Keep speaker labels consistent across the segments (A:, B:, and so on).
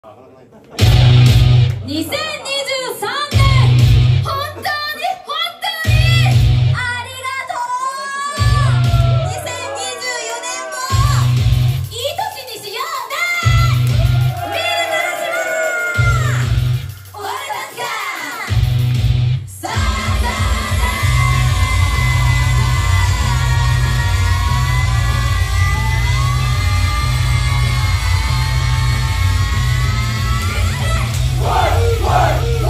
A: 2023年、本当にありがとう。2024年もいい年にしようね。ビール鳴らします。終わりますか。さあ
B: What?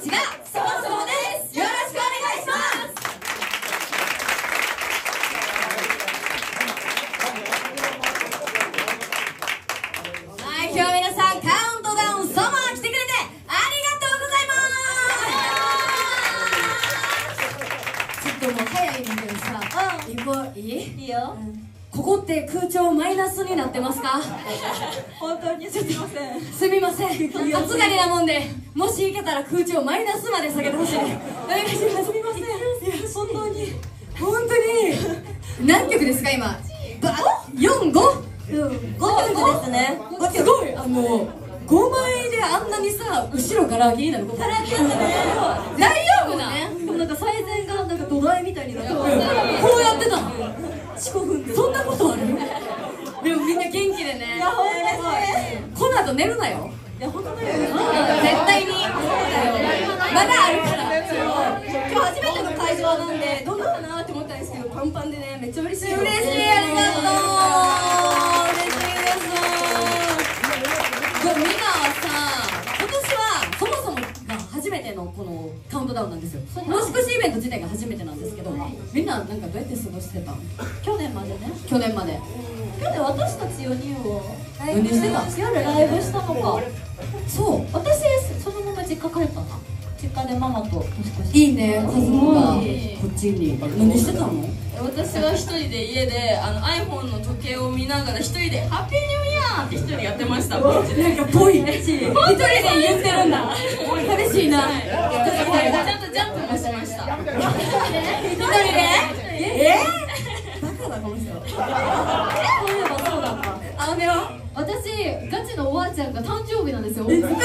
A: ちがそもそもです。よろしくお願いします。はい、今日は皆さんカウントダウンサマー来てくれてありがとうございます。ちょっともう早いんだけどさ、いいよ。ここって空調マイナスになってますか？
B: 本当にすみません。
A: すみません。暑がりなもんで、もしいけたら空調マイナスまで下げてほしい。お願いします。すみません。
B: 本当に。
A: 本当に。何曲ですか今？4、5？5
B: 曲ですね。
A: すごい。5枚であんなにさ、後ろから気になること。
B: から気になる。
A: 大丈夫な？
B: でもなんか最善がなんか土台みたいになって。こ
A: うやってたの
B: ？4、5分で。
A: そんなことある？でもみんな元気でね。
B: いや、ほんとですね。
A: この後寝るなよ。
B: いや、ほんとだよ。
A: 絶対に。まだあるから。
B: 今日初めての会場なんで、どうかなって思ったんですけど、パンパンでね、めっちゃ嬉しい。
A: 嬉しい、ありがとう。嬉しいです。みんなはさ、今年はそもそもが初めてのこのカウントダウンなんですよ。年越しイベント自体が初めてなんですけど、みんななんかどうやって過ごしてたの？
B: 去年までね。
A: 去年まで。
B: 去年私たち4人を
A: 何してた？
B: 夜ライブしたのか。
A: そう。
B: 私、そのまま実家帰ったな。実家でママと年越し。
A: いいね、家族がこっちに。何してたの？
C: 私は一人で家でiPhone の時計を見ながら一人でハッピーニューイヤーって一人でやってました。
A: なんかぽい。一人で言ってるんだ。嬉しいな。
C: ちゃんとジャンプもしました。
A: 一人で？バカだこの人。
B: そういえばそうだった。
A: あめは？
B: 私、ガチのおばあちゃんが誕生日なんですよ。
A: そうなの？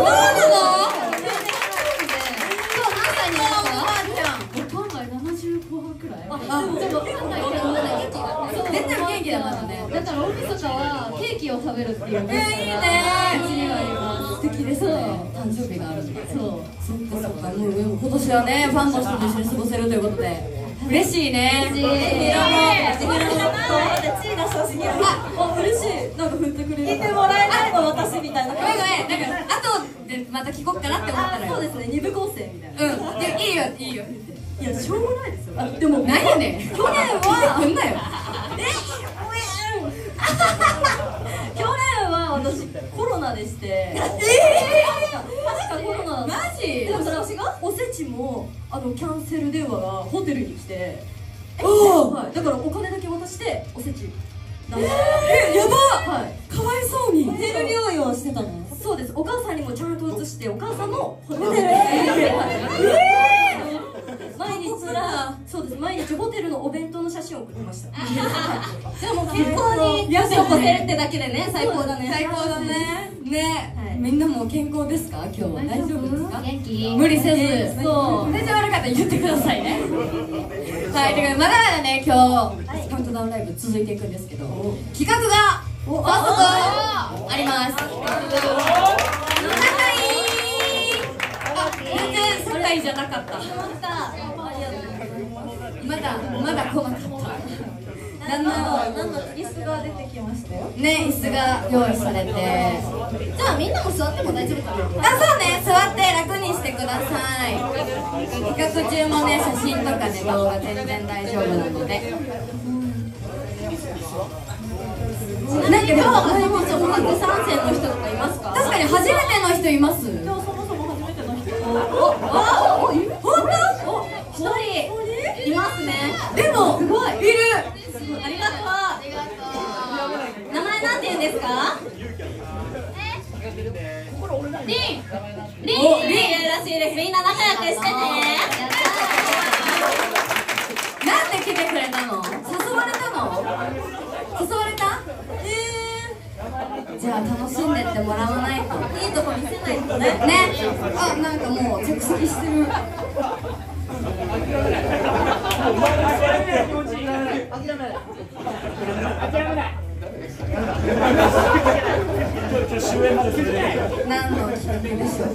A: 絶対元気だからね。
B: だから大晦日はケーキを食べるっていう。
A: いいね。素敵ですね。誕生日があるんだ。
B: そう。
A: そっかそっか。もう今年はね、ファンの人と一緒に過ごせるということで嬉しいね。
B: 嬉しい。嬉しい。なんか振ってくれる。
C: 聞いてもらえないの私みたいな。
A: ごめんごめん。なんか後でまた聞こっかなって思ったらよ。
B: そうですね。二部構成みたいな。
A: うん。でいいよいいよ。
B: いや、しょうもないですよ。
A: でも何やねん。去年は来んなよ。
B: 去年は私コロナでして。確かコロナ。
A: マジ？
B: でもそれおせちもキャンセル電話がホテルに来て。
A: はい。
B: だからお金だけ渡しておせち。
A: やば。はい。かわいそうに。
B: ホテル療養してたの。そうです。お母さんにもちゃんと移してお母さんのホテル。毎日そうです。毎日ホテルのお弁当の写真を送ってました。
A: じゃあもう健康に過ごせるってだけでね、最高だね。最高だね。ね、みんなも健康ですか？今日は大丈夫ですか？
B: 元気？
A: 無理せず。
B: そう。
A: 体調悪かったら言ってくださいね。はい、ということでまだまだね、今日カウントダウンライブ続いていくんですけど、企画が早速あります。全然酒井じゃなかった。まだ来なかった。
B: 何の椅子が出てきましたよ。
A: ね、椅子が用意されて。じゃあみんなも座っても大丈夫かな。あ、そうね、座って楽にしてください。企画中もね、写真とかね、動画全然大丈夫なので。
B: なんか今日初参戦の人とかいますか？
A: 確かに初めての人います。
B: 今日そもそも初めての人。
A: 本当？
B: 一人いますね。
A: でもすごいいる。
B: ありがとう。名前なんて言うんですか？リンらしいです。みんな仲良くしてね。
A: なんで来てくれたの？誘われたの？誘われた？じゃあ楽しんでってもらわないと。
B: いいとこ見せないとね。
A: ね。あ、なんかもう着席してる。何の企画でしょう。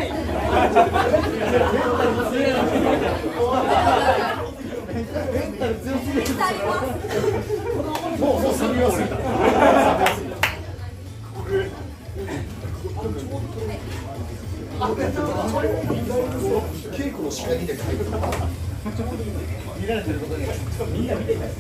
D: もうサビ忘れた。 稽古の仕掛けで書いてる。見られてることにみんな見てたい。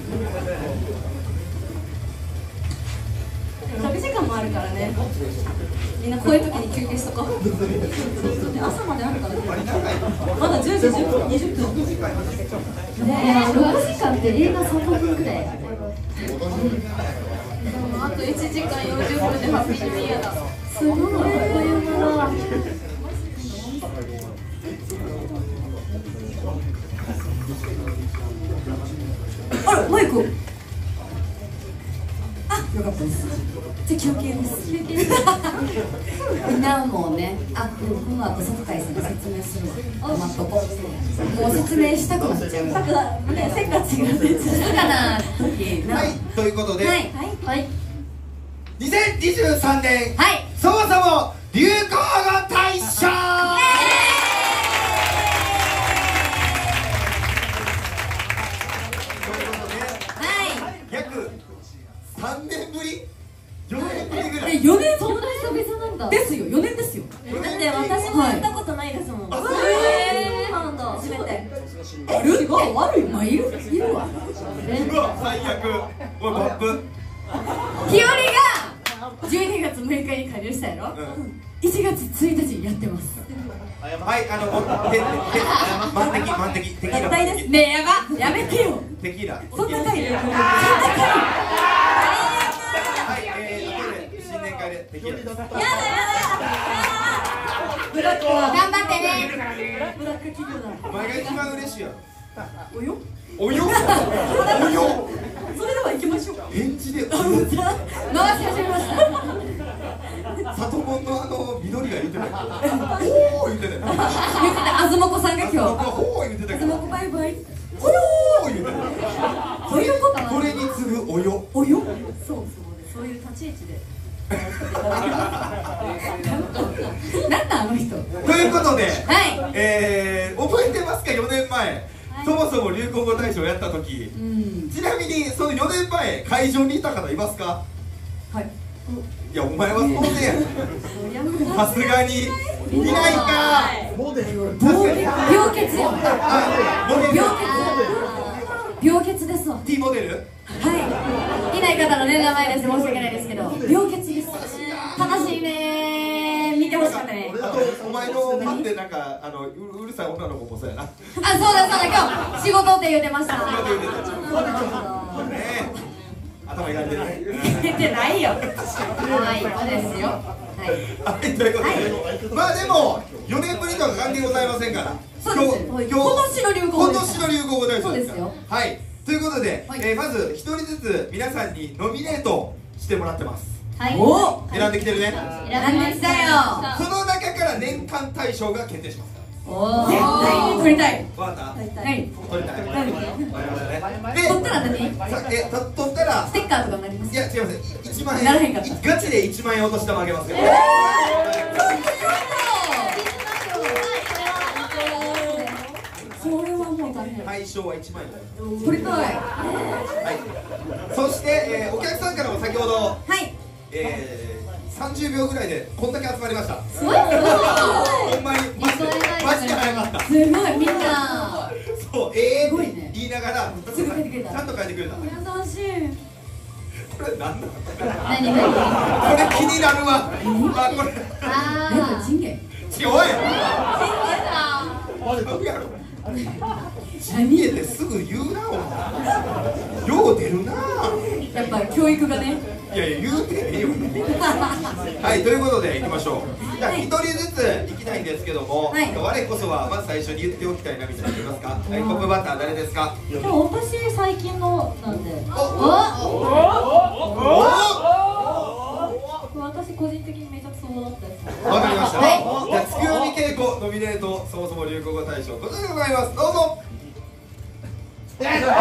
B: 6時間もあるからね。みんなこういう時に休憩しとこう。朝まであるからね。まだ10時10分20分。ねえ、6時間って映画3分くらい。
C: あと1時間40分でハッピーニューイヤーだ。
B: すごい。あっという間だ。あら、マイク。あ、よかったです。じゃ休憩です。休憩です。みんなもね、この後佐藤さんに説明するわ。待っとこう。もう説明したくなっちゃう。ね、せっかちが出ちゃうかな時。
D: はい、ということで、
B: はいはい。
D: 2023年、
B: はい。
D: そもそも流行語大賞。約3年ぶり4年ぶりぐらい。
B: 4年そんな久々なんだ。ですよ、4年ですよ。
A: だって私もやったことないですもん。
D: あ、そう
A: なんだ、初めて。
B: ある？違う、悪い、まあいるわ。
D: うわ、最悪。おい、バップ。
B: 日和が12月6日に加入したやろ。1月1日にやってます。
D: はい、満席、テキーラ。
B: 絶対です。ねえ、やめてよ。
D: テキーラ。
B: そんな回。
D: はい、新年会でテキーラです。
A: やだ。
B: ブラックは頑張ってね。ブラック企業だ。
D: お前が一番嬉しいやろ。
B: およ。
D: およ。
B: それでは行きましょう。
D: 返事でおよ。
B: 回し始めました。
D: 里門の緑が言ってた。おー言ってた。
B: 言ってた、あずもこさんが今日。
D: おー言ってた。
B: あずもこバイバイ。
D: およー言ってた。
B: そういうことなの。
D: これに次ぐおよ。
B: およ。そういう立ち位置で。なんだあの人。
D: ということで、
B: はい。
D: 覚えてますか、4年前、そもそも流行語大賞やった時、ちなみにその4年前会場にいた方いますか？
B: はい。
D: いや、お前はそうね、さすがにいないか。
B: 病欠よ。病欠ですわ。
D: T モデル。
B: はい。いない方のね、名前です。申し訳ないですけど、病欠です。悲しいね。見てほしかったね。
D: あとお前のファンでなんかうるさい女の子もそうやな。
B: そうだ今日仕事って言ってました。
D: ねえ、頭いられてるね。
B: 出てないよ。可愛い子ですよ。
D: はい、ということで、まあでも4年ぶりとは関係ございませんから、
B: そうです。今年の流行語です。
D: 今年の流行語大賞です
B: そうですよ。
D: はい、ということで、まず一人ずつ皆さんにノミネートしてもらってます。
B: はい。お、
D: 選んできてるね。
B: 選んできたよ。
D: その中から年間大賞が決定します。
B: お、絶対に取りたい。
D: わかった。
B: はい。
D: 取りたい。わかりましたね。で、
B: 取ったら何？
D: 取ったら
B: ステッカーとかになります。
D: いや、違います。1万円。
B: ならへんかった。
D: ガチで1万円お年玉あげますよ。
B: それはもう大変。
D: 対象は1万円。
B: 取りたい。
D: はい。そして、お客さんからも先ほど、
B: はい。
D: 30秒ぐらいでこんだけ集まりました。
B: すごい。
D: ほんまにマジで早かった。
B: すごい、みんな。
D: そう、
B: すごいね。
D: 言いながら
B: すぐ書いてくれた。
D: ちゃんと書いてくれた。
B: 優しい。
D: これ何なの？こ
B: 何？
D: れ気になるわ。あ、これ。
B: ああ。チンゲ。
D: 違うやろ。チンゲってすぐ言うな、お前。よう出るな。
B: やっぱ教育がね。
D: いやいや、言うてねえよ。はい、ということでいきましょう。じゃあ一人ずついきたいんですけども、我こそはまず最初に言っておきたいなみたいなのありますか？はい、トップバッター誰ですか？
B: でも私最近のなんで。私個人的にめちゃくちゃそうだったです。
D: わかりました。じゃあ月読み稽古ノミネートそもそも流行語大賞こちらでございます。どうぞ。
B: スポンティフ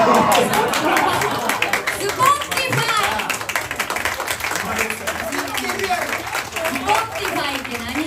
B: ァイって何？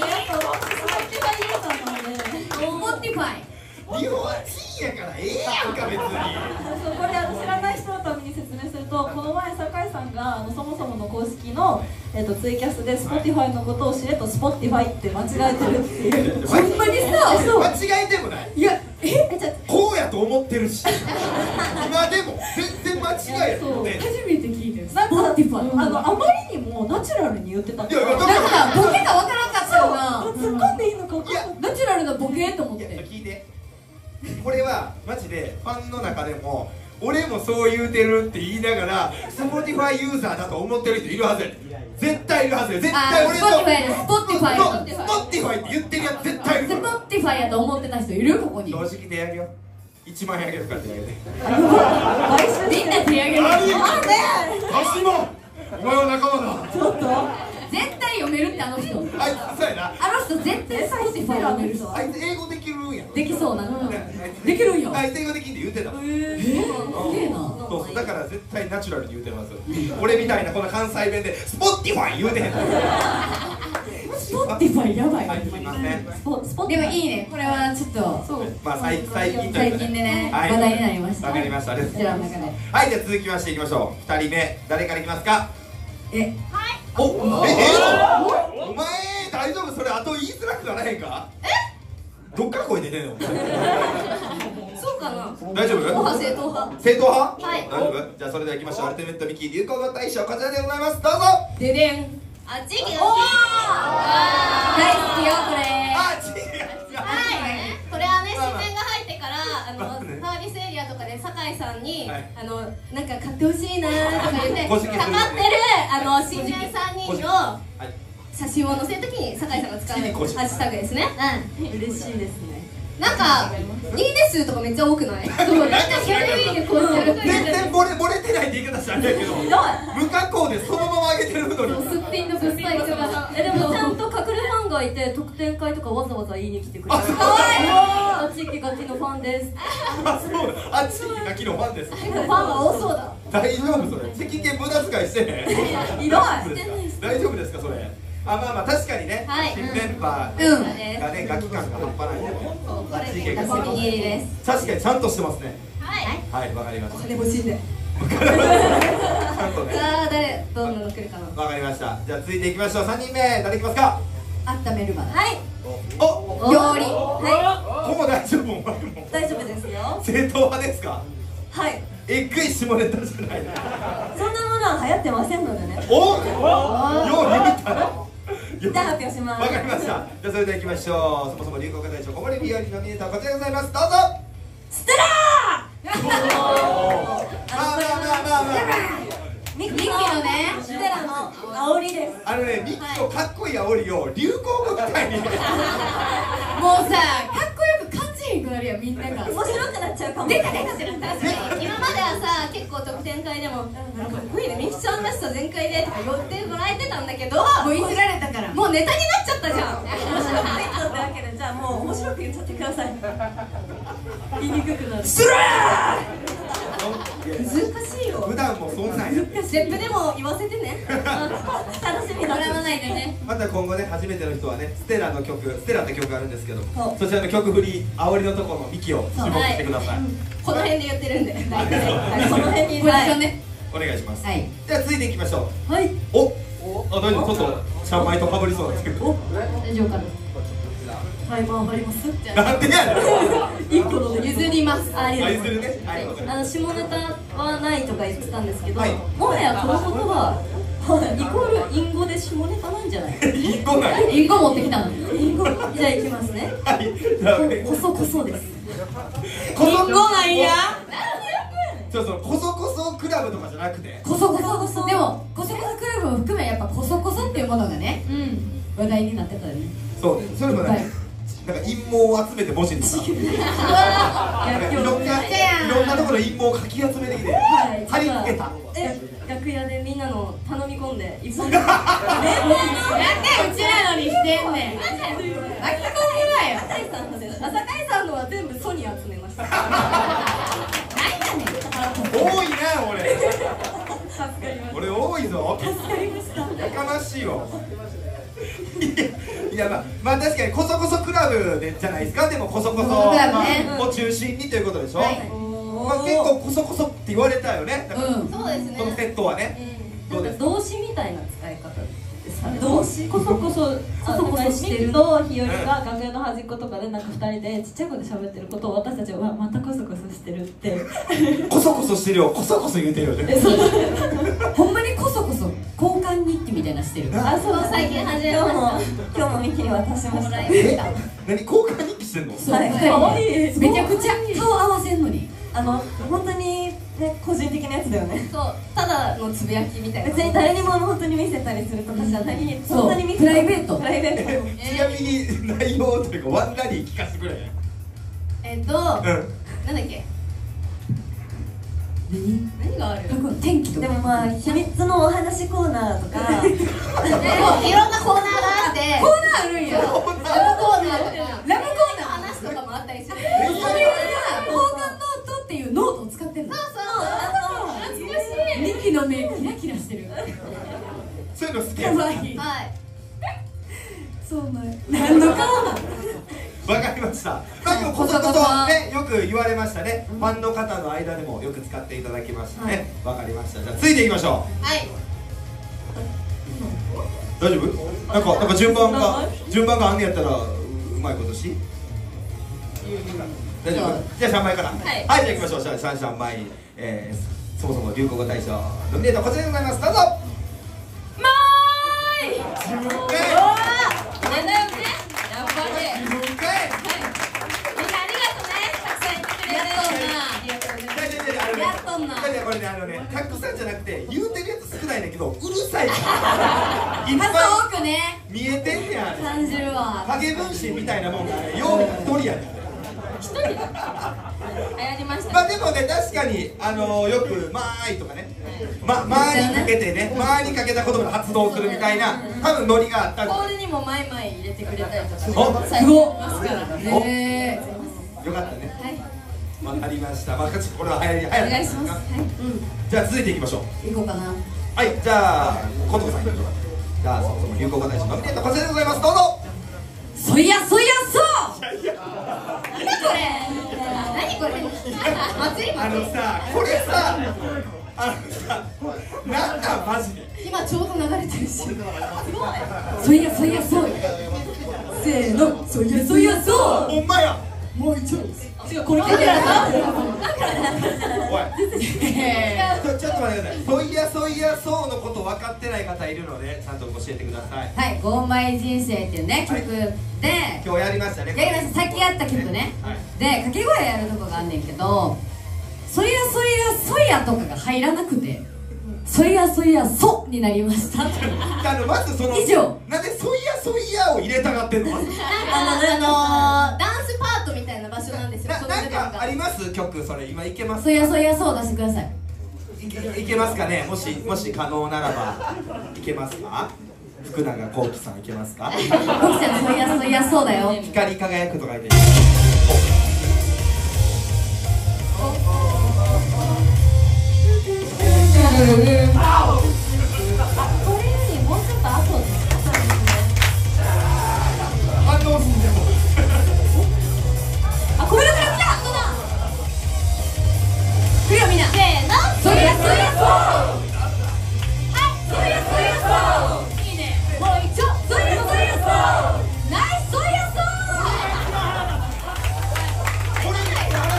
D: 日本人やからええやんか別に。
A: これ知らない人のために説明すると、この前酒井さんがそもそもの公式の、
E: ツイキャスで Spotify のことを知れと Spotify って間違えてるっていう。
B: ほんまにさ、そう
D: 間違えてもない。
B: いや、
D: こうやと思ってるし今でも全然間違いや
E: そう、
D: ね。
E: 初めて聞いてる。
B: なんか
E: Spotify あまりにもナチュラルに言ってたか
D: いやいや
E: ら、
B: だからボケがわからんかったよな。
E: 突っ込んでいいのか分かんない。
B: ナチュラルなボケと思っ
D: いや
B: て。
D: 聞いて、これはマジでファンの中でも俺もそう言うてるって言いながら Spotify ユーザーだと思ってる人いるはずや。絶対いるはずや。絶対俺と
B: Spotify で
D: Spotify って言ってるやつ絶対いるから。
B: Spotify やと思ってた人いるここに。
D: 正直手あげよう。1万円あげるから手あげて。
B: みんな手挙げる。
D: 橋本お前は仲間だ。
E: ちょっと
B: 絶対読めるってあの人。
D: あいつそうやな。
B: あの人絶対 Spotify 読める人。
D: あいつ英語できるんやろ。
B: できそうな。
E: できるんや。
D: あいつ英語できんって言ってたもん。
B: すげえな。
D: そうそう、だから絶対ナチュラルに言うてます。俺みたいなこの関西弁でスポッティファイ言うてへんの。
E: Spotify やばい。
D: はい、すいません。
B: でもいいね。これはちょっと
D: まあ最近というか
B: 最近でね
D: はい
B: 話題になりました。
D: わかりました。です。
B: こちらの中で。
D: はい、じゃあ続きましていきましょう。2人目誰からいきますか。
B: え、
D: お、えのお前大丈夫？それあと言いづらくならへんか？どっから声出てんの？
C: そうかな。
D: 大丈夫？
C: 正統派。
D: 正統派？
C: はい
D: 大丈夫？じゃあそれでは行きましょう。アルティメットミキ流行語大賞こちらでございます。どうぞ。
B: ででん。
C: あっち行け。
B: 大好きよこれ。
D: あ、違う。
C: はい。これはね、
D: まあまあ
C: 新鮮が入ってから
D: まあね
C: サービスエリアとかで酒井さんに
D: はい
C: なんか買ってほしいなーとか言って
D: ご指摘する
C: かかってる新人3人の
D: はい。
C: 写真を載せるときに酒井さんが使うハッシュタグですね。
E: 嬉しいですね。
C: なんかいいですとかめっちゃ多くない？そうなんかそれいいねこうやって
D: 全然漏れてないって言い方したんだけど、無加工でそのまま上げてるのに。
B: すっぴんのブスパイクが。
E: でもちゃんと隠れファンがいて特典会とかわざわざ言いに来てくれる。
D: あ、そう
E: あっち行きがちのファンです。
D: あ、そうあっちにガキのファンです。
E: ファンが多そうだ。
D: 大丈夫それ？責任無駄遣いしてね。
E: ひどい。
D: 大丈夫ですかそれ？あ、まあまあ確かにね、
C: はい
D: 新メンバー
B: うん。
D: がね、ガキ感が半端ないんで、あっち系が
C: お気に入りです。
D: 確かにちゃんとしてますね。
C: はい。
D: はい、わかりました。
B: 金欲しいね。
D: ちゃんとね。
C: さあどんなの来るかな。
D: わかりました。じゃあ続いていきましょう。3人目誰いきますか？
B: あっためるまで。
E: はい。
D: お、
B: 料理。
E: は
D: ここも大丈夫？お前も
E: い。大丈夫ですよ。
D: 正統派ですか？
E: はい。
D: えっぐい下ネタじゃない。
E: そんなものは流行ってませんのでね。
D: お、よう言ったな。
E: じゃあ発表します。
D: わかりました。じゃあそれでは行きましょう。そもそも流行語大賞ここで PR ノミネートはこちらでございます。どうぞ。
E: ステラ
D: まあまあまあまあ。
E: ミッ
B: ミッキーのね
E: ステラの煽りです。
D: あのね、ミッキーのかっこいい煽りを流行語みたいに。
B: もうさ、かっこよく感じへんくなるやんみんなが。
E: 面白くなっちゃうかも。
B: 出た出た出た。
C: 確かに今まではさ結構特典会でもなんかかっこいいねみきちゃんらしさ全開でとか言ってもらえてたんだけど
B: もういじられたから。
C: もうネタになっちゃったじゃん。
E: 面白くないってわけで、じゃあもう面白く言っちゃってください。言いにくくなる。
D: スラ
E: 難しいよ。
D: 普段もそんなんやって。
C: ゼップでも言わせてね。
E: 楽しみだ。
B: 笑わないでね。
D: また今後ね、初めての人はね、ステラの曲、ステラって曲があるんですけど、
E: そう
D: そちらの曲振り、煽りのところのミキを注目してください。
C: この辺で言ってるんで。
E: はいこの辺に
B: ポジションね。
D: お願いします。
B: はい。
D: では続いていきましょう。
E: はい。
D: お、あ、大丈夫、ちょっとシャンマイとかぶりそうなんですけど。
B: 大丈夫かな。
E: はい、回ります。
D: なんでやねん。
E: 一個ので
B: 譲ります。
E: ありがとうございます。
D: ね。はい、わかりま
E: 下ネタはないとか言ってたんですけど、
D: はい
E: もはやこの言葉イコール隠語で下ネタなんじゃない？
D: す。インコない。
B: リンゴ持ってきたの。
E: 隠語。じゃあいきますね。
D: はい、じゃあね
E: こそこそです。
D: こそ
B: なんや。
D: そうそう、こそこそクラブとかじゃなくて。
B: こそこそ。でもこそこそクラブも含めやっぱこそこそっていうものがね、話題になってたよね。
D: そう、それもね、なんか陰謀を集めて文字にした。なんかいろんなところの陰謀をかき集めてきて、貼り付けた。
E: 楽屋でみんなの頼み込んで一本。
B: なんでうちらのにしてんねん。泣きたくないよ。
E: 酒井さんのです。酒井さんのは全部ソに集めました。
D: 多いな、俺。
E: 助かりま
D: 俺多いぞ。
E: した。助かりました。
D: やかましいわ。いや、まあ確かにこそこそクラブでじゃないですか。でもこそこそ
B: クラブね
D: を中心にということでしょ。
B: はい
D: まあ結構こそこそって言われたよね。だから
B: うん。
C: そうですね。
D: このセットはね。どうですか。
E: 動詞みたいな使い方。 動詞
F: こそこそしてると日和が楽屋の端っことかでなんか2人でちっちゃい声で喋ってることを私たちはまたこそこそしてるって
D: こそこそしてるよ、こそこそ言うてるよね。
B: ほんまにこそこそ交換日記みたいなしてる。
F: あ、そう
A: 最近始めました
E: 今日もミキに渡しました。
D: 何交換日記してんの？
E: はい
F: かわいい。
B: めちゃくちゃ顔合わせんのに。
E: 本当にね、個人的なやつだよね。
A: そう、ただのつぶやきみたいな。
E: 別に誰にも本当に見せたりするとかじゃない。
B: そう
E: そんなに見せ
B: プライベート
E: プライベート。
D: ちなみに内容というかワンラリー聞かせてくれ。
A: なんだっけ、何がある？
B: 天気とか。
E: でもまあ秘密のお話コーナーとか
A: いろんなコーナーがあって
B: コーナーあるんや。
A: ラブコーナーとか
B: ラブコーナー
A: 話とかもあったりする。
B: それは交換ノートっていうノートを使ってるの。
A: そう懐かしい。
B: ミキの目キラキラしてる。
D: そういうの好き。
B: かわいい。
A: はい。
B: そうなん何の顔なの。
D: わかりました。まあでもこそこそね、よく言われましたね。ファンの方の間でもよく使っていただきましたね。わかりました。じゃあついていきましょう。
A: はい。
D: 大丈夫？なんか順番があんねやったらうまいことし。大丈夫？じゃあ3枚から。はい。じゃあ行きましょう。じゃあ3枚そもそも流行語大賞ノミネートこちらでございます。どうぞ。自分かい。
C: なんだよね。やっぱり。
D: 自分かい。
C: みんなありがとうね。たくさん言ってくれて。
B: やっとんな。
D: これね、たくさんじゃなくて言うてるやつ少ないねんけどうるさいからいっぱい
B: 数多くね。
D: 見えてんねんあれ。
B: 30は。
D: 影分身みたいなもんがね、よう一人やねん。
C: 一人。流行りました。
D: まあでもね、確かによく「まーい」とかね「まーにかけてね、まーにかけた言葉で発動するみたいな多分ノリがあったんで
C: コールにもマイマイ入れてくれたりとかね。
D: お
C: 最近ますから。
D: よかったね。わかりました。まあこれは流行り
C: お願いします。
D: じゃあ続いていきましょう。
B: 行こうかな。
D: はい、じゃあ今度さんじゃあそもそも流行語大賞ノミネートこちらでございます。どうぞ。
B: そいやそう。
A: 何これ？何これ？祭り？
D: さこれさなんだマジで。
A: 今ちょうど流れてるし。すごい。
B: そいやそう。せーの。そいやそう。
D: ほんまや。
B: もう一丁。
A: 違うこれだからさ。
D: おい。ちょっと待ってください。そいやそうのこと分かってない方いるのでちゃんと教えてください。
B: はい、ゴーマイ人生っていうね曲で
D: 今日やりましたね。
B: やりました。さっきやった曲ね。で掛け声やるとこがあんねんけど、そやとかが入らなくて、そになりました。
D: まずその
B: 以上。
D: なんでそいやを入れたがってんの？
A: ダンスパートみたいな場所なんですよ。
D: なんかあります曲？それ今いけます？
B: そやそう出してください。
D: いけますかね。もし可能ならばいけますか？福永幸喜さんいけますか？
B: 僕ちゃんそやそうだよ。
D: 光り輝くと書いて。
B: これよりもうちょっと後で
D: 反応すんでも。
B: あ、これだから来た。来るよみんな。せーの。そやそう。はい、そやそう。いいね。もう一丁。そやそう。ナイスそやそう。
D: これ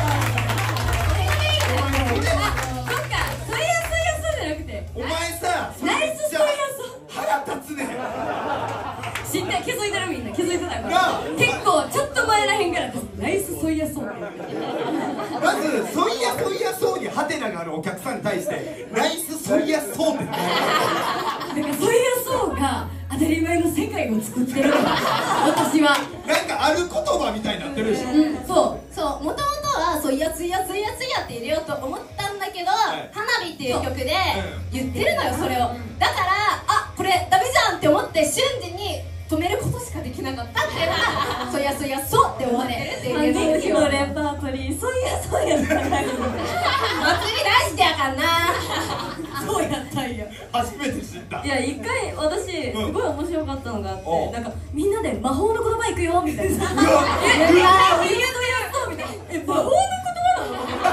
D: お前さ、
B: ナイスそやそう。
D: 腹立つねん。
B: 知って気づいてるみんな気づいてないか
D: なあ
B: ら。結構ちょっと前らへんからナイスそやそうって言って
D: まずそいやそうにハテナがあるお客さんに対してナイスそいやそうって
B: だからそやそうが当たり前の世界を作ってるから私は。
D: なんかある言葉みたいになってるでしょ。
A: そう、もともとはそういやついやって入れようと思ったんだけど、花火っていう曲で言ってるのよそれを。だからあ、これダメじゃんって思って瞬時に止めることしかできなかったっていうのがそういやそうって思われるっていう
E: ミキのレパートリー、そういやそうやったら
A: 祭り大事やかんな。
B: そうやったんや。
D: 初めて知った。
F: いや、一回私すごい面白かったのがあっ
D: お
F: て、なんかみんなで魔法の言葉行くよみたいな。
D: うわ
F: そうみたいな。魔法の言葉なの？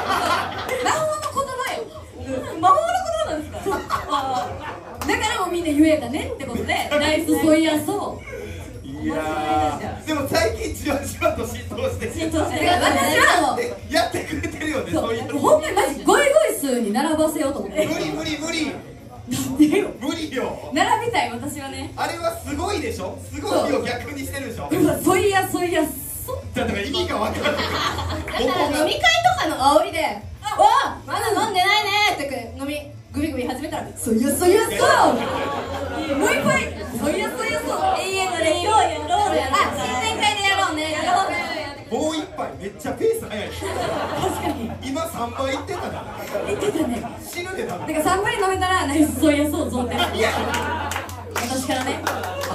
B: 魔法の言葉よ。
F: 魔法の言葉なんですか？
B: だからもうみんな言えたねってことでナイスソイヤソ
D: いやーでも最近じわじわと浸透して
E: 浸透してる
B: 私はもう
D: やってくれてるよねそういう
B: ほんまにマジゴイゴイスーに並ばせようと思って
D: 無理無理無理
B: なんでよ
D: 無理よ
B: 並びたい私はね
D: あれはすごいでしょすごいよ逆にしてるでしょ
B: ソイヤソイヤソ
D: だから意味が分からない
A: だから飲み会とかの煽りで「わまだ飲んでないね」って飲みグビグビ始めたら「
B: ソイヤソイヤソもう一杯ソイヤソイヤソ
E: 永遠のね今日やろうやろう
A: 新年会でやろうね」
D: もう一杯めっちゃペース早い確かに今3杯いってたな
B: 言ってたね
D: 死ぬで多分
B: だから3杯飲めたらナイスソイヤソ贈呈
D: いや
B: 私からね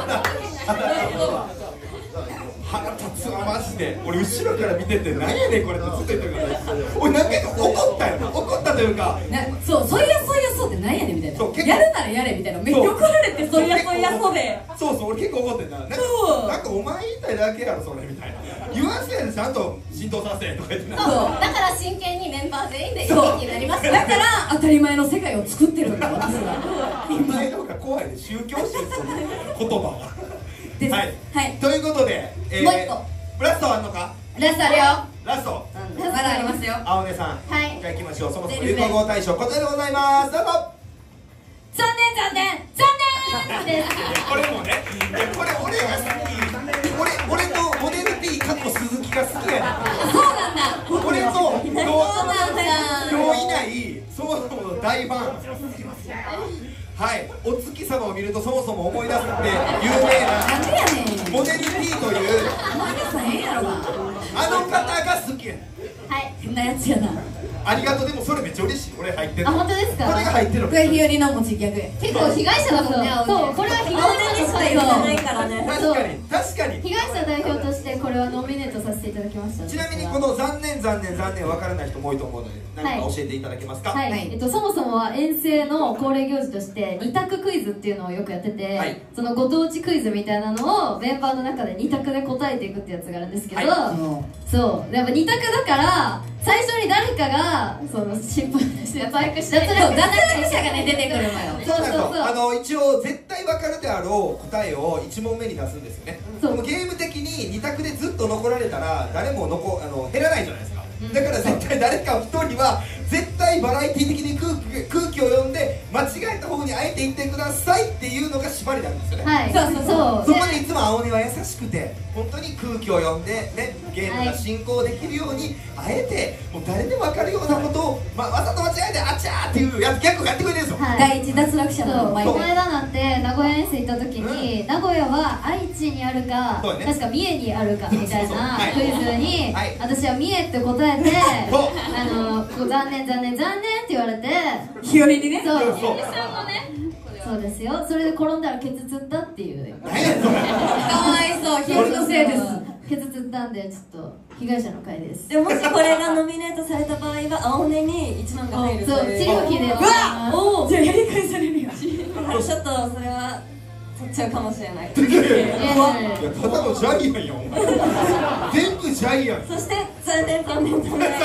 D: 腹立つわマジで俺後ろから見てて何やねんこれってずっと言ってるから俺何回か怒ったよな怒ったというか
B: そうソイヤソイヤソってなんやねんみたいな
D: そう結構
B: やるならやれみたいなめっちゃ怒られてソイヤソイヤソで
D: そうそう俺結構怒ってんななんか
B: そう
D: なんかお前言いたいだけやろそれみたいな言わせやでちゃんと浸透させとか言ってな
A: そうだから真剣にメンバー全員で一
B: そう
A: 気になります
B: だから当たり前の世界を作ってるんだ私は
D: お前の方が怖いで宗教宗その言葉が
B: です
D: はい、
B: はい
D: ということで、
B: もう一個
D: ラストあんのか
A: ラストあるよ
D: ラスト
B: まだありますよ
D: 青根さん
A: はい
D: じゃあ行きましょうそもそも流行語大賞こちらでございますどうぞ
B: 残念残念残念です
D: これもねいやこれ俺が好き俺とモデル T かっこ鈴木が好きやねん
B: そうなんだ
D: 俺と
B: そうなんだ
D: 今日以内そもそもの大ファンはいお月様を見るとそもそも思い出すって有名
B: なんでやね
D: なんモデル T という
B: お前さんええやろが
D: あの方が好きやねん
A: はい
B: 変なやつやな
D: ありがとうでもそれめっちゃ嬉しい俺入ってる
A: あ本当ですか
D: これが入ってるの
B: これ日和の持ち逆や
A: 結構被害者だもんね
F: そうこれは被害
E: 青年にしか言ってないからね
D: 確かに確かに
F: 被害者代表としてこれはノミネートさせていただきました。
D: ちなみにこの残念残念残念分からない人も多いと思うので何か教えていただけますか
F: はい、
B: はい
F: そもそもは遠征の恒例行事として2択クイズっていうのをよくやってて、
D: はい
F: そのご当地クイズみたいなのをメンバーの中で2択で答えていくってやつがあるんですけど、そうやっぱ2択だから最初に誰かがその失敗して脱落した
B: 脱落者がね出てくるのよ
D: そうなんですよ
F: そう
D: 一応絶対分かるであろう答えを1問目に出すんですよね
F: そう
D: でもゲーム的に2択でずっと残られたら誰も減らないじゃないですかだから絶対誰か1人は絶対バラエティ的に空気を読んで間違えた方にあえて言ってくださいっていうのが縛りなんですよね
F: はい
B: そうそうそう
D: そこでいつも青根は優しくて本当に空気を読んで、ね、ゲームが進行できるように、あえてもう誰でも分かるようなことを、わざと間違えてあちゃーっていうやつ逆をやってくれてるんですよ、
F: はい
B: 第一脱落者
F: そう
B: の前
F: この間なんて名古屋遠征行った時に、名古屋は愛知にあるか、
D: そうね
F: 確か三重にあるかみたいな
D: はい
F: クイズに、
D: はい
F: 私は三重って答えて
D: そう
F: こう残念残念残念って言われて
B: 日和にね
F: そう
D: そう
F: そうですよそれで転んだらケツつったっていう
D: 何やそれ
B: かわいそう日和のせいです
F: ケツつったんでちょっと被害者の会です
E: でももしこれがノミネートされた場合は青根に1万が入ると
F: そう
E: いう
F: チリオキで
B: うわおじゃあやり返されるよ
E: ちょっとそれは取っちゃうかもしれない
D: いやただのジャイアンやんお前全部ジャイアン
E: そして残念残念残念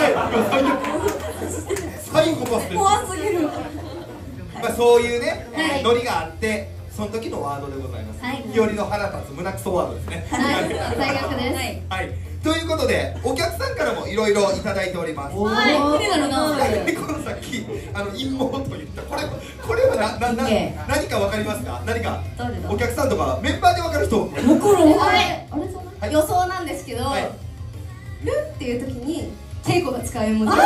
D: サイコパスです
E: 怖すぎる
D: そういうね、
F: はい
D: ノリがあってその時のワードでございます、
F: はい
D: 日和の腹立つ胸クソワードですね
F: はい最悪です、
D: はい、ということでお客さんからもいろいろいただいております
B: はい気になるな
D: このさっき陰謀と言ったこれは何かわかりますか何か
E: 誰だ
D: お客さんとかメンバーでわかる人
B: 心を
A: あれ
F: あれそんな
D: はい
A: 予想なんですけど
D: はい
A: ルっていう時に稽古が使う文字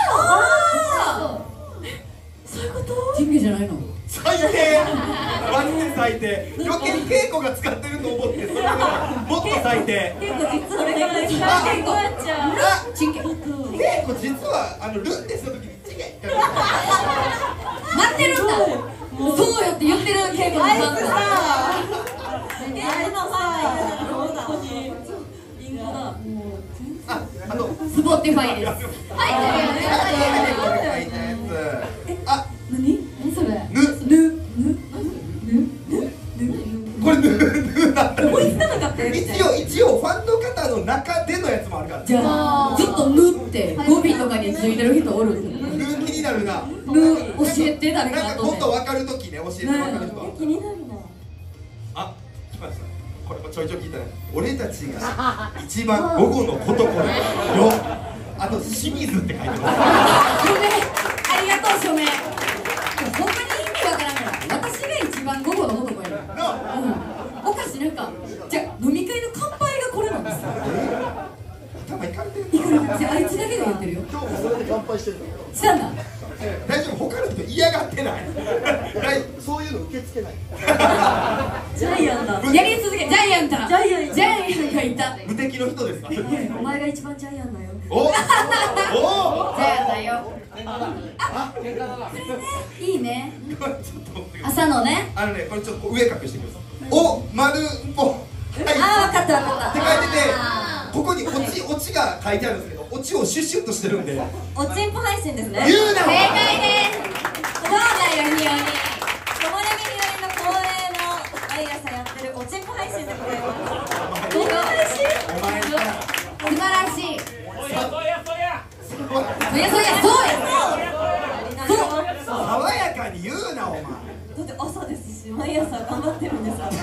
B: そういうこと人魚じゃないの
D: 最低マジで最低余計に稽古が使ってると思ってそれではもっと最低
E: 結構実はこれから使っていこうちゃう
D: あ
B: チンケ
D: 稽古実はルンってした時にチゲって
B: 待ってるんだそうよって言ってる稽古の
E: あい
B: ファンが
E: つさあれのさここにリンゴだ
B: スポーティファイです
D: あ、
B: 何
F: 何それ
D: これヌなんだ一応ファンの方の中でのやつもあるから
B: じゃあずっと「ぬ」って語尾とかについてる人おる
D: ヌ気になるな
B: ぬ教えて誰
D: なんか
B: か後で
D: 今度分かるときね教えて分かる人は
E: 気になるな
D: ちょいちょい聞いたら俺たちが一番午後のこところよ。あと清水って書いてます。
B: 署名ありがとう署名。ほんまに意味わからんから私が一番午後の男やる。おかしなんかじゃあ飲み会の乾杯がこれなんですよ。
D: 頭いかれてる。
B: じゃああいつだけで言ってるよ。
G: 今日もそれで乾杯してるの。
B: したんだ。
D: 大丈夫、他の人嫌がってない。
G: そういうの受け付けない。
E: ジャイアンだ。
B: やり続けジャイアンだ。
E: ジャイアン
B: ジャイアンがいた。
D: 無敵の人ですか。
E: お前が一番ジャイアンだよ。
D: おお。
B: ジャイアンだよ。いいね。朝のね。
D: これちょっと上隠してください。お丸んぽ。
E: ああ、分かった分か
D: って書いてて、ここにオチが書いてあるんですけど、オチをシュッシュッとしてるんで。
E: おちんぽ配信ですね。
D: 言うな。
B: 正解です。そうだよひよに。
E: 木漏れ日和の公演を毎朝やってるおちんぽ配信でございます。どんな配信？
D: お前さ、
B: 素晴らしい。そやそうや。
D: 爽やかに言うなお前。
E: だって朝ですし、毎朝頑張ってるんですから。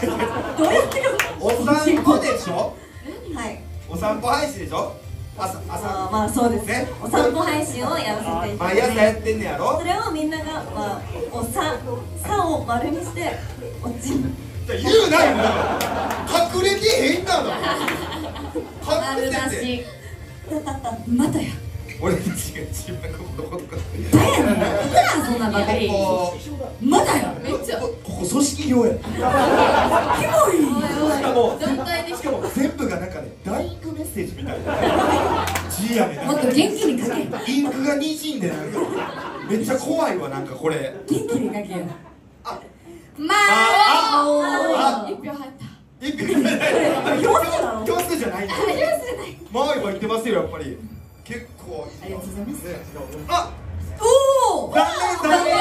E: どうやって
D: お散歩でしょ。
E: はい。
D: お散歩配信でしょ。朝
E: まあそうです
D: ね。
E: お散歩配信をやらせていただいて、
D: 毎朝やってんねやろ。
E: それをみんながまあおさを丸にしておちん。
D: 言うなよ。隠れてへんがな。隠れてて。
B: またや。
D: 俺たちが一番ここ
B: だやねん。いくらそんなんばかり。まだや。
C: めっちゃ
D: ここ組織票や。
B: キモい。
D: しかも
C: 団体で
D: しかも全部がなんかねダイインクメッセージみたいな字やねん。
B: もっと元気に書け。
D: インクがにじんでなんかめっちゃ怖いわなんかこれ。
B: 元気に書けよ。
D: あ
B: まあ。
C: 一票入った。
D: 一票教室じゃないんだ。マイは言ってますよやっぱり。結構
B: ありがとうございます。
D: あ
B: おお。
D: 残念。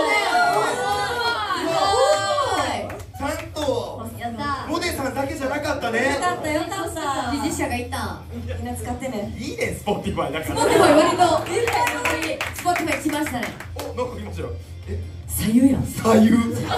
D: ちゃんと
B: やった。
D: モネさんだけじゃなかったね。
E: よかったよかった。
B: 理事者がいた。
E: みんな使ってね。
D: いいねスポーティファイだか
B: スポ
D: ら。
B: ーティファイ割とスポーティファイ来ましたね。
D: おなんか来ましたよ。
B: 左右やん。
D: 左右。
B: もう分かるわ誰か分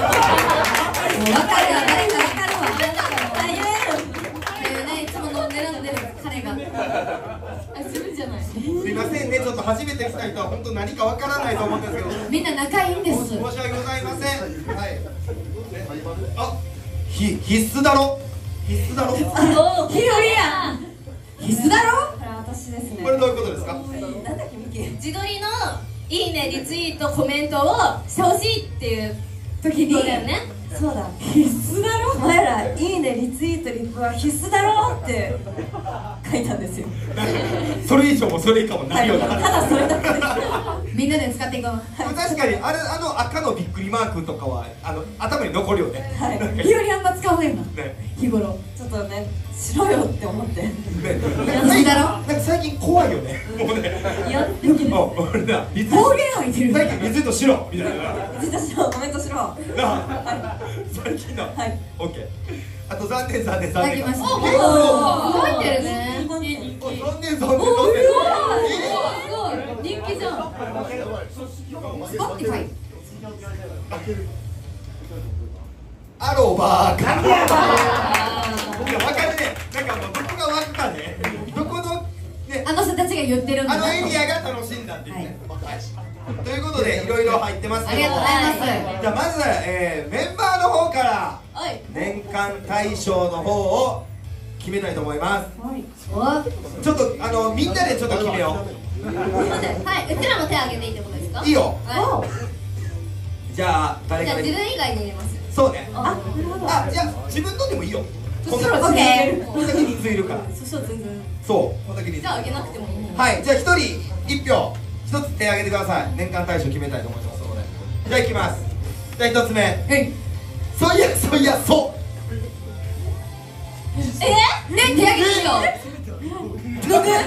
B: かるわ。
E: あ、言
B: ねいつも飲んでる彼が。
C: あ、自分じゃない。
D: すいませんねちょっと初めて来た人は本当何かわからないと思うんですけど。
B: みんな仲いいんです。
D: 申し訳ございません。はい。あ、必須だろ。必須だろ。
E: う。
B: ひよりや。必須だろ。
E: これ私ですね。
D: これどういうことですか。
E: なんだっけミキ。
C: 自撮りのいいねリツイートコメントをしてほしいっていう
B: 時に。
C: そうだよね。
E: そうだ。
B: 必須だろ。
E: お前らいいねリツイートリプは必須だろって書いたんですよ。
D: それ以上もそれ以下もないよな。
E: ただそれだけです。
B: みんなで使っていこう。
D: でも確かにあの赤のびっくりマークとかは頭に残るよね。
E: はい。
D: なんか
B: ひよりあんま使わへんの。
D: ね。
B: 日頃。
E: ちょっとね、しろよって思って。
D: ね。
B: 必須だろ。
D: なんか最近怖いよね。もうね。
E: やってみる。
D: もう俺ら水
B: 方言入ってる。
D: 最近水としろみたいな。
E: ツイートしろ、コメントしろ。
D: なあ最近の。
E: はい。
D: オッケー。あと残念。
B: いただきました。
D: 結構
C: 入ってるね。
E: 日本に。
D: 残念。
C: すごい人気じゃん。
B: スポーティファイ。
D: アロバーか。いやわかるね。なんかどこがわかるね。どこのね
B: あの人たちが言ってるんだな。
D: エリアが楽しいんだっていうね。ということでいろいろ入ってますけども。
B: ありがとうございます。
D: じゃあまずメンバーの方から
C: はい。
D: 年間大賞の方を決めたいと思います。
B: お。
D: ちょっとみんなでちょっと決めよ
C: はい。うちらも手挙げていいってことですか。
D: う。いいよ。
C: は
D: じゃあ誰
C: い。じゃ
D: から。
C: あ自分以外に入れます。
D: そうね。
E: あ、なるほど。
D: あ、じゃあ自分のでもいいよ。こんだ
E: オッケ
D: こんだけ人数いるから。
E: そう全然。
D: そう。こんだけ人数。
C: じゃああげなくてもいい。
D: はい。じゃあ一人一票一つ手挙げてください。年間大賞決めたいと思いますので。じゃあいきます。じゃあ一つ目。そういやそう。
B: ね手挙げてよ。なんで？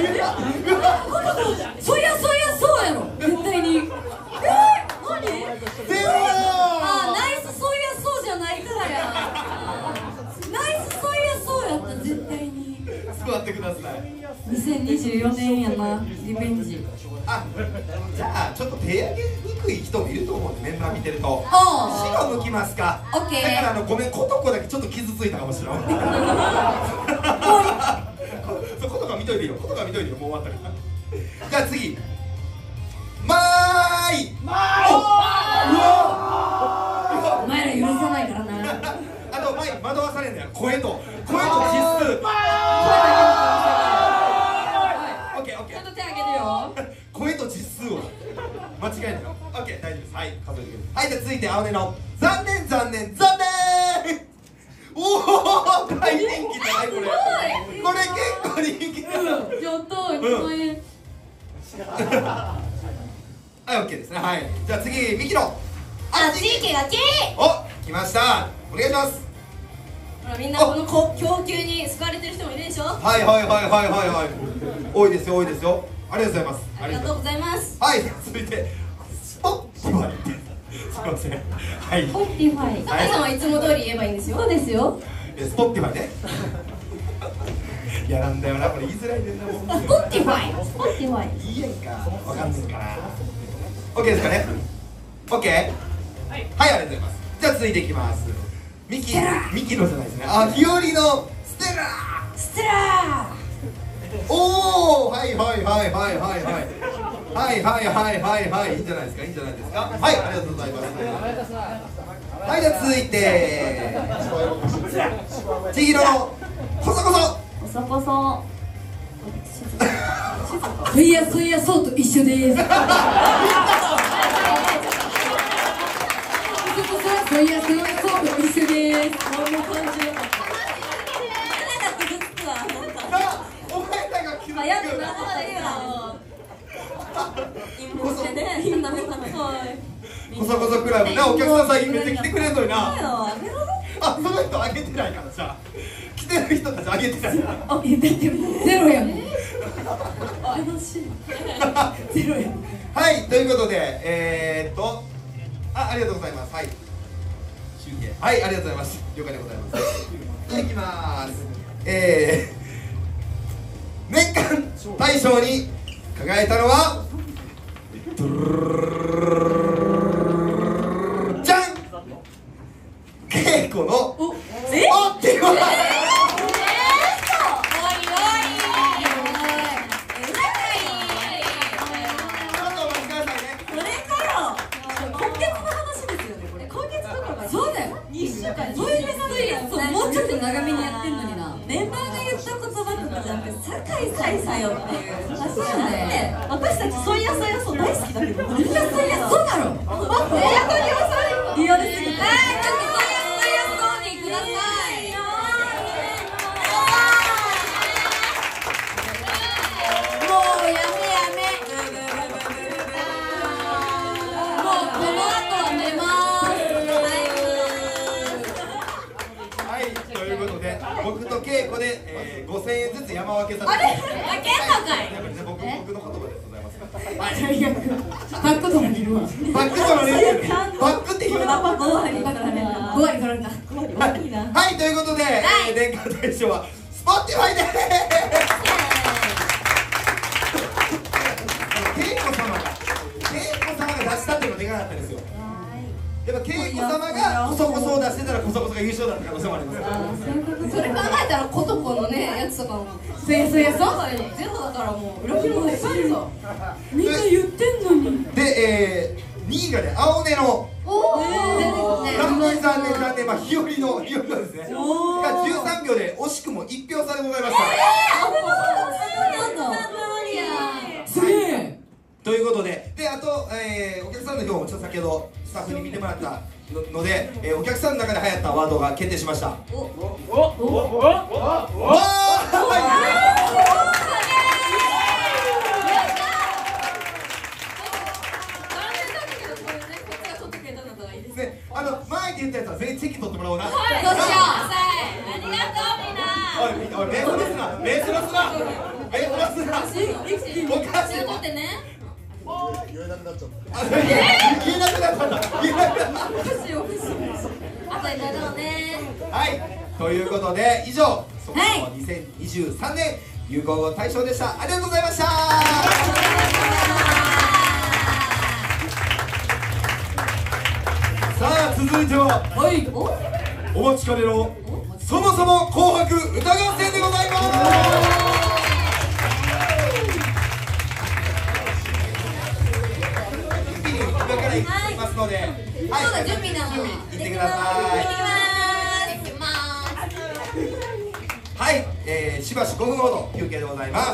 B: そうやろ。絶対に。何？
D: ゼロ
B: あ、ナイスそういやそうじゃないからや。ナイスそういやそうやった絶対に。
D: 座ってください。
E: 2024年やな、リベンジ。
D: あ、じゃあちょっと手上げにくい人もいると思うんで、メンバー見てると
E: お
D: 白向きますか。
E: オッケー
D: だからごめん、コトコだけちょっと傷ついたかもしれないそう、コトコ見といていいよ、コトコ見といていいよ、もう終わったからじゃあ次、まーい。うわ
E: お前ら許さないからな。
D: あと前惑わされるんだよ、声と実数。オッケーオッケー、
C: ちょっと手挙げるよ。
D: 声と実数を間違えないよ。オッケー、大丈夫です。はい、数えてください。はい、じゃあ続いて青根の残念残念残念。おお、大人気じゃないこれ。これ結構人気だ。
E: やったー、1万円。
D: はい、オッケーですね。はい、じゃあ次ミキの
A: あっち行けがち。
D: お、来ました。お願いします。
C: ほらみんなこの供給に救われてる人もいるでしょ。
D: はいはいはいはいはいはい。多いですよ多いですよ。ありがとうございます。
C: ありがとうございます。
D: はい、続いてスポッティファイ。すみません。はい。
E: スポッティファイ。
C: 酒井さんはいつも通り言えばいいんですよ。
E: そうですよ。
D: スポッティファイね。いやなんだよな、これ言いづらいねんな。
E: スポッティファイ。スポッティファイ。
D: いいやんか。わかんないかな。オッケーですかね。オッケー。はい、ありがとうございます。じゃあ続いていきます。ミキのじゃないですね。あ、日和のステラー。
E: ステラ
D: おお、はいはいはいはいはいはいはいはいはいはいはい、いいんじゃないですか、いいんじゃないですか。はい、ありがとうございます。はい、じゃあ続いて千尋のコソコソ。
E: コソコソ。そういやそういやそうと一緒です。そういやそういやそうと一緒です。こんな感じよかった。
D: お前らが気づく。
C: 早くなさいよ。今してね、みんな
D: コソコソクラブね、お客さん最近めっちゃ来てくれんのにな。
C: あ
D: あ、その人あげてないからさ、来てる人たちあげてない。
E: あ、だってゼロやもん。悲しい。ゼロやもん。
D: はい、ということで、ありがとうございます。はい。集計。はい、ありがとうございます。了解でございます。いきます。年間大賞に輝いたのは。じゃん。稽古の。おって言わない。
E: もうちょっと長めにやってんのにな。
A: メンバーが言った言葉とかじゃなくて酒井さいさよっていう。
E: そうだね。
A: 私たちそういやそういやそう大好きだけど。
E: そうだろ。待って。
A: リアルすぎて。
E: ちょっとそういやそうにください。もうやめやめ。もうこの後は寝ます。
D: はい、ということで、僕と稽古で、5000円ずつ山分けさせて。
A: あれ？分けんのかい？
D: やっぱりね、僕の言葉でございますから。はい。
E: 最悪。バックドラいるわ。
D: バックとのね、バックって言うの。
A: 5割だからね。
E: 5割からか。
D: はい、ということで、年間大賞はスポッティファイです。恵子様が出したっていうのがでかかったですよ。やっぱ恵子様がコソコソを出してたらコソコソが優勝だった可能性もありますから。
C: それ考えたらコトコのねやつとかも
E: そうやそうやそう。
C: ゼロだからもう裏切りもいっぱいあるぞ。
E: みんな言ってんのに。
D: で、2位がね、青根の残念残念残念、まあ日和のですねが13秒で惜しくも1票差でございました。
E: すげえ。
D: ということで、あと、お客さんの票もちょっと先ほどスタッフに見てもらったので、お客さんの中で流行ったワードが決定しました。わ前って言ったやつは全員チェキ取ってもらおうな。
C: どうしよう。ありがとうみんな。
D: おい、目そらすな、目そらすな、目そらすな。おかしい。
C: 取ってね。
G: 言えなくなっちゃった。
D: 言えなくなったんだ。言えなくなった。
C: あとでだろうね。
D: はい、ということで以上、そもそも2023年流行語大賞でした。ありがとうございました。さあ続いては、お待ちかねのそもそも紅白歌合戦でございます。今からいきますので、はい、
A: 準備だ。
D: 行ってください。はい、しばし5分ほど休憩でございます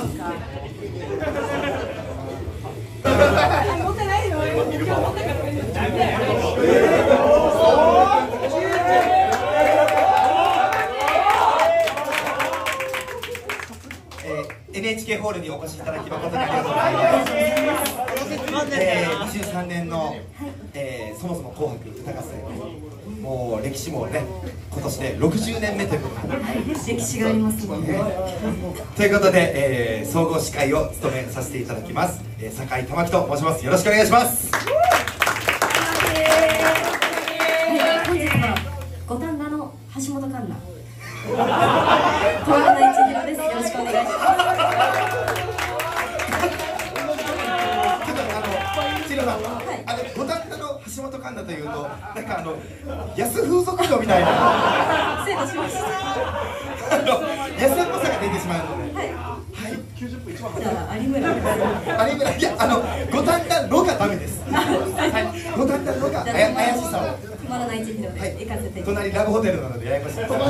D: 。NHK ホールにお越しいただき誠にありがとうございます。23年の、そもそも紅白歌合戦、もう歴史もね、今年で60年目ということで、
B: 歴史がありますもんね。
D: ということで、総合司会を務めさせていただきます、酒井玉樹と申します。よろしくお願いします。
B: 本日は五反田の橋本環奈、小山田一弘です。よろしくお願いします。
D: 千尋さん、五反田の橋本環奈というと、なんか安風俗嬢みたいな
B: 失礼いたしました。
D: 安っぽさが出てしまうので、はい、
B: じゃあ有村です。
D: 有村、いや、五反田のがダメです。はい、五反田のが怪しさを。
B: 止まらない一弘で行かせて。
D: 隣ラブホテルなのでややこしいです。はい、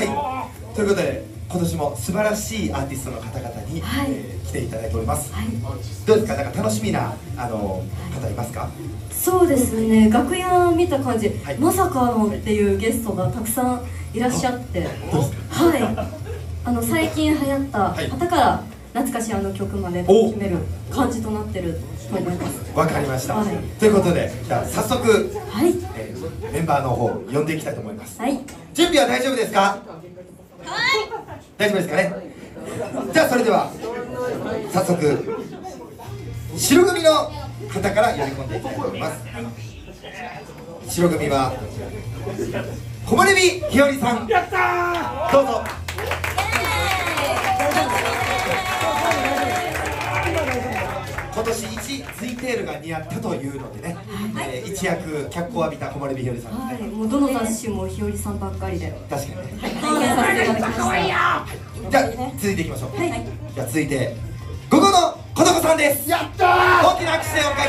D: ということで今年も素晴らしいアーティストの方々に、来ていただいております。どうですか、なんか楽しみな方いますか？
B: そうですね、楽屋見た感じ、まさかのっていうゲストがたくさんいらっしゃって、最近流行った方から懐かしい曲まで決める感じとなってると思います。
D: わかりました。ということで、じゃあ早速、メンバーの方呼んでいきたいと思います。準備は大丈夫ですか？大丈夫ですかね。じゃあそれでは早速白組の方から呼び込んでいきたいと思います。白組は木漏れ日ひよりさん、どうぞ。今年一ツイテールが似合ったというのでね、一躍脚光を浴びた木漏れ日ひよりさんですね。
B: もうどの雑誌もひよりさんばっかりで、
D: 確かにね。
B: 拝見させていただきました。
D: じゃあ続いていきましょう。じゃあ続いて午後の琴子さんです。やったー。大きな拍手でお迎えください。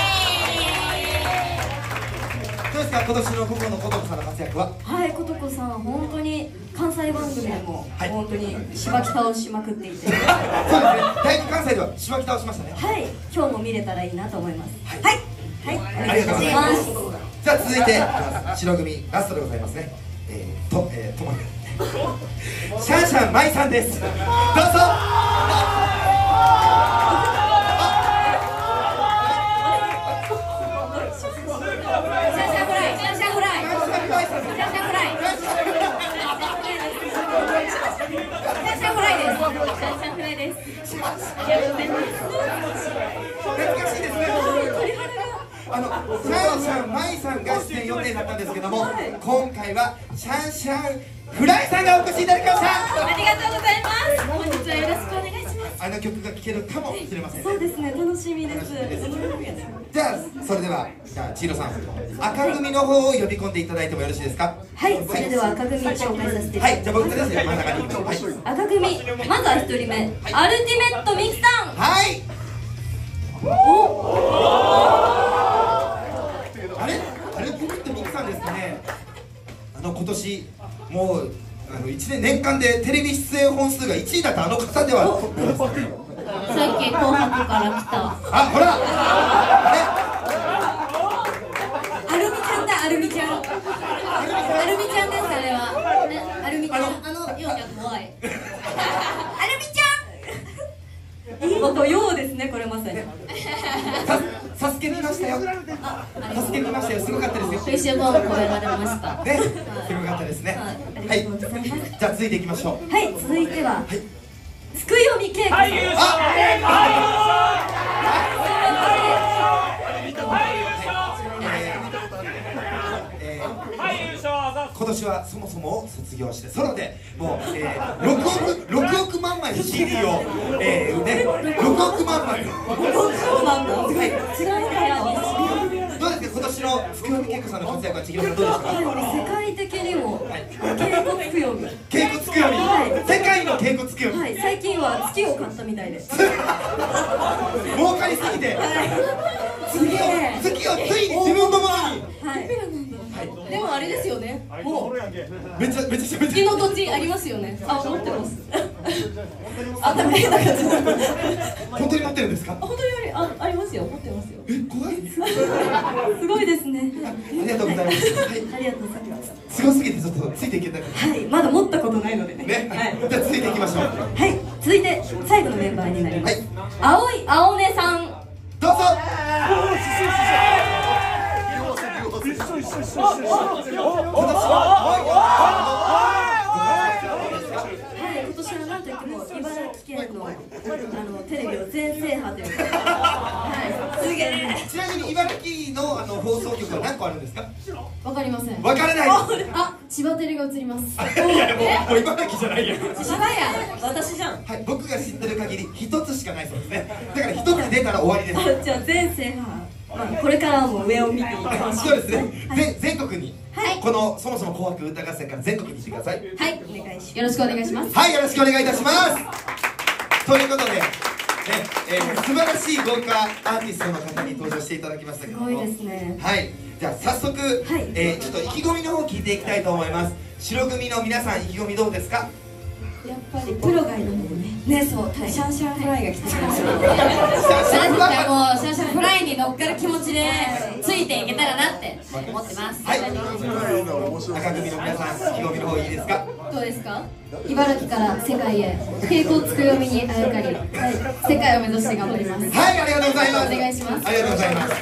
D: どうですか、今年の午後の琴子さんの活躍は？
B: 琴子さん本当に関西番組でも本当にしばき倒しまくっていて、そうですね、
D: だいぶ関西ではしばき倒しましたね。
B: 今日も見れたらいいなと思います。
D: ありがとうございます。じゃあ続いて白組ラストでございますね。ともシャンシャンマイさんです。どうぞ。シャンシャンマイさんが出演予定だったんですけども、今回はシャンシャンフライさんがお越しいただきました。
A: ありがとうございます。本日はよろしくお願いします。
D: 曲が聴けるかもしれません。
B: そうですね、楽しみです。
D: じゃあそれでは、じゃあ千尋さん、赤組の方を呼び込んでいただいてもよろしいですか？
B: それでは赤組紹介させていただきます。
D: じゃあ僕ですね、真ん中に行きましょう。
B: 赤組、まずは1人目、アルティメットミキさん。あれアルティメットミキさんですかね。今年もう1年間でテレビ出演本数が1位だった方では。
A: さっき紅白から来た。
D: ほら、
B: アルミちゃんだ、アルミちゃん。アルミちゃんです、あれは。アルミちゃん、
A: 4脚怖い。
B: アルミちゃん。いいことようですね、これまさに。
D: サスケ見ましたよ。サスケ見ましたよ、すごかったですよ。
A: フィッシュボール超えられました。
D: ね、すごかったですね。はい、じゃあ続いていきましょう。
B: 続いてはつくよみけいこさん。今
D: 今年はそもそも卒業してソロでもう、6億万枚の CD を、6億万枚
E: そうなんだ。違うから
D: どうですか今年の福山恵子さんの活躍は千尋さんどうですか？
E: 世界的にも稽古つくように。
D: 稽古つくように、世界の稽古つくように、
E: はい、最近は月を買ったみたいです。
D: 儲かりすぎて月をついに自分のものに、
E: はい。
C: でもあれですよね、もう
D: めっちゃ喋って
C: 月の土地ありますよね。あ、持ってます。
E: あ、だめだから。
D: 本当に持ってるんですか？
C: 本当にありますよ、持ってますよ。
D: 怖い。
E: すごいですね。
D: ありがとうございます。
E: ありがとうございます。
D: すごすぎてちょっとついていけなくて。
E: はい、まだ持ったことないのでね。
D: ね、
E: はい。
D: じゃあ続いていきましょう。
E: はい、続いて最後のメンバーになります。
D: はい、
E: 青い青音さん。
D: どうぞ。
E: はい、今年はなんといっても茨城県のテレビを全制覇というか、はい、すげえ。
D: ちなみに茨城の放送局は何個あるんですか？
F: わかりません。
D: わからないです。
F: あ、千葉テレが映ります。
D: いやもう茨城じゃないやん。
E: 千葉や私じゃん。
D: はい、僕が知ってる限り一つしかないそうですね。だから一つ出たら終わりです。
E: あ、じゃあ全制覇。まあ、これからも上を見ていきましょう。
D: そうですね。全国に、
E: はい、
D: このそもそも紅白歌合戦から全国にしてください。
E: はい、お願いします。
F: よろしくお願いします。
D: はい、よろしくお願いいたします。ということで、素晴らしい豪華アーティストの方に登場していただきましたけども、
E: すごいですね。
D: はい、じゃあ早速、
E: はい
D: ちょっと意気込みの方を聞いていきたいと思います。白組の皆さん、意気込みどうですか？
E: やっぱりプロがいるのでね。ね、そう、シャンシャンフライが来てくれました。
F: なんかもうシャンシャンフライに乗っかる気持ちでついていけたらなって思ってます。
D: はい、赤組の皆さん、意気込みの方いいですか？
F: どうですか？茨城から世界へ稽古をつくよみにあやかり、世界を目指して頑張ります。
D: はい、ありがとうございます。
F: お願いします。
D: ありがとうございます。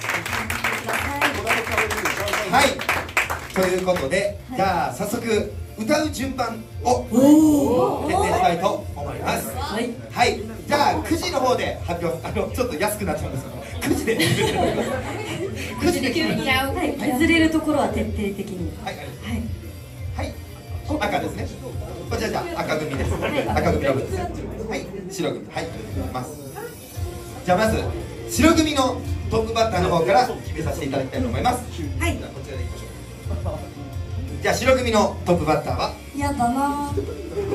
D: はい、ということで、じゃあ早速歌う順番を決定したいと思います。はい、はい、じゃあ9時の方で発表、ちょっと安くなっちゃうんですけど、9時で9時で決めちゃう。
E: はい、削れるところは徹底的に。
D: はい、はい、赤ですね。こちらじゃあ赤組です。赤組の部です。はい、白組、はい、ます。じゃあまず白組のトップバッターの方から決めさせていただきたいと思います。はい、じゃあこちらでいきましょう。じゃあ白組のトップバッターは
E: やだなぁ。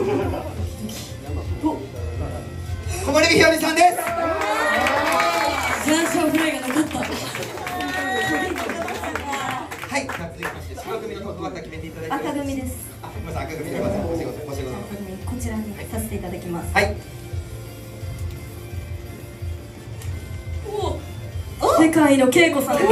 D: 木漏れ日ひよりさんです。
E: シャンシャンフライがなかった。
D: はい、じゃあ続きまして白組のトップバッター決めていただいて。
E: 赤組です。
D: あ、ごめんなさい、赤組でごめんなさい。お仕事の。
E: こちらにさせていただきます。
D: はい。
E: 世界の恵子さんです。
D: 世界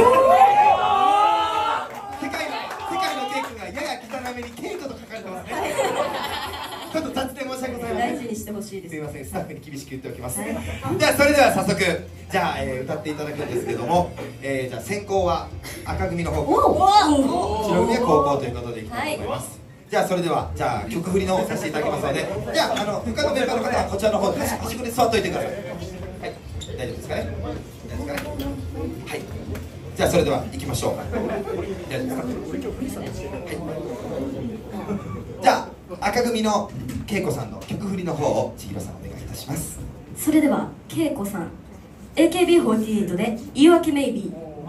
D: のケイ君がやや汚めにケイトと書かれてますね。ちょっと雑で申し訳ございません。
E: 大事にしてほしいです。
D: すみません、スタッフに厳しく言っておきます。じゃあそれでは早速、じゃあ、歌っていただくんですけども、じゃあ先行は赤組の方、白組は後攻ということでいきたいと思います。じゃあそれでは、じゃあ曲振りの方させていただきますので、じゃあ他のメンバーの方はこちらの方で端っこに座っといてください。はい、大丈夫ですかね。大丈夫ですかね。はい。じゃあそれでは行きましょう。大丈夫ですか。はい。じゃあ赤組の恵子さんの曲振りの方を千尋さんお願いいたします。
E: それでは恵子さん、AKB48 で言い訳メイビー。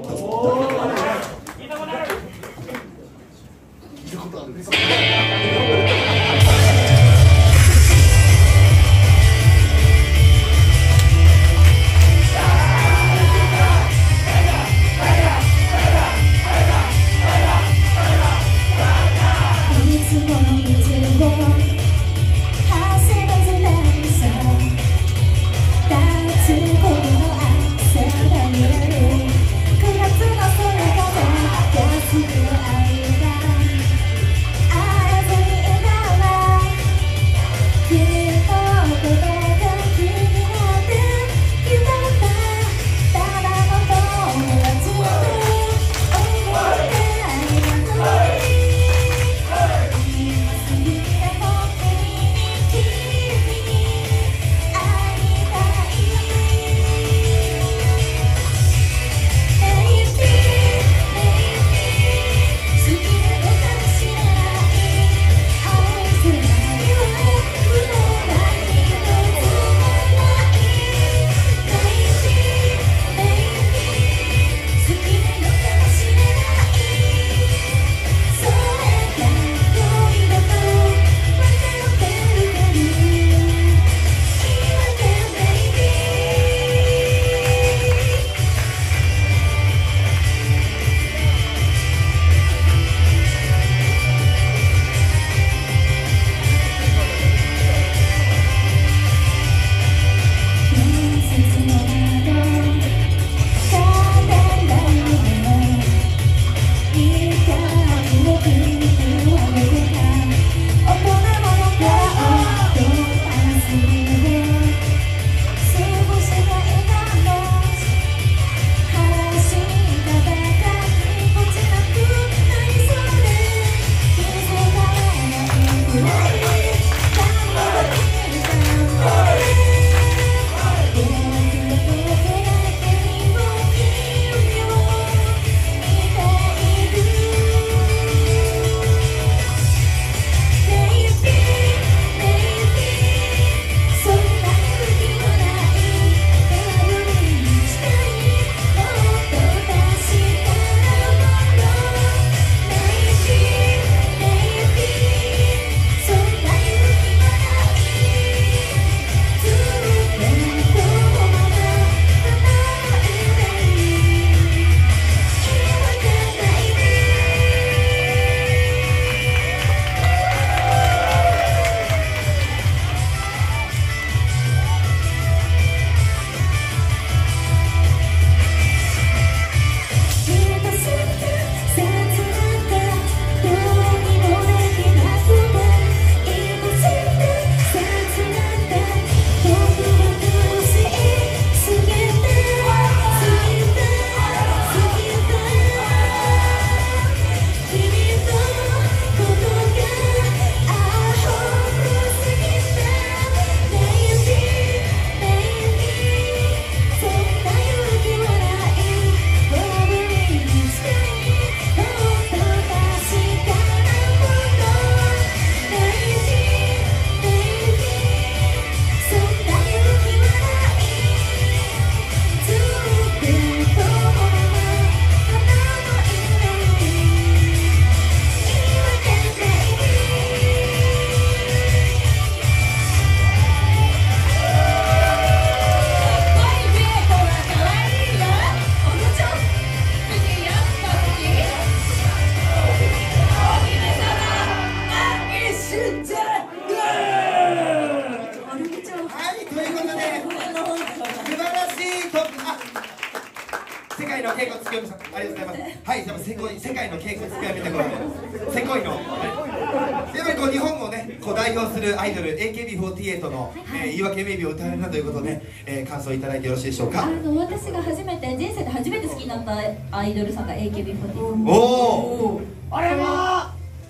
G: 聞いたことあるんです
A: 「
D: 清美さん、ありがとうございます。はい、じゃあ世界の稽古つけやめてこい。せこいの。やっぱりこう日本をね、こう代表するアイドル AKB48 の言い訳メイビーを歌われたということで、感想いただいてよろしいでしょうか。
A: 私が人生で初めて好きになったアイドルさんが AKB48。
D: おお。あれは。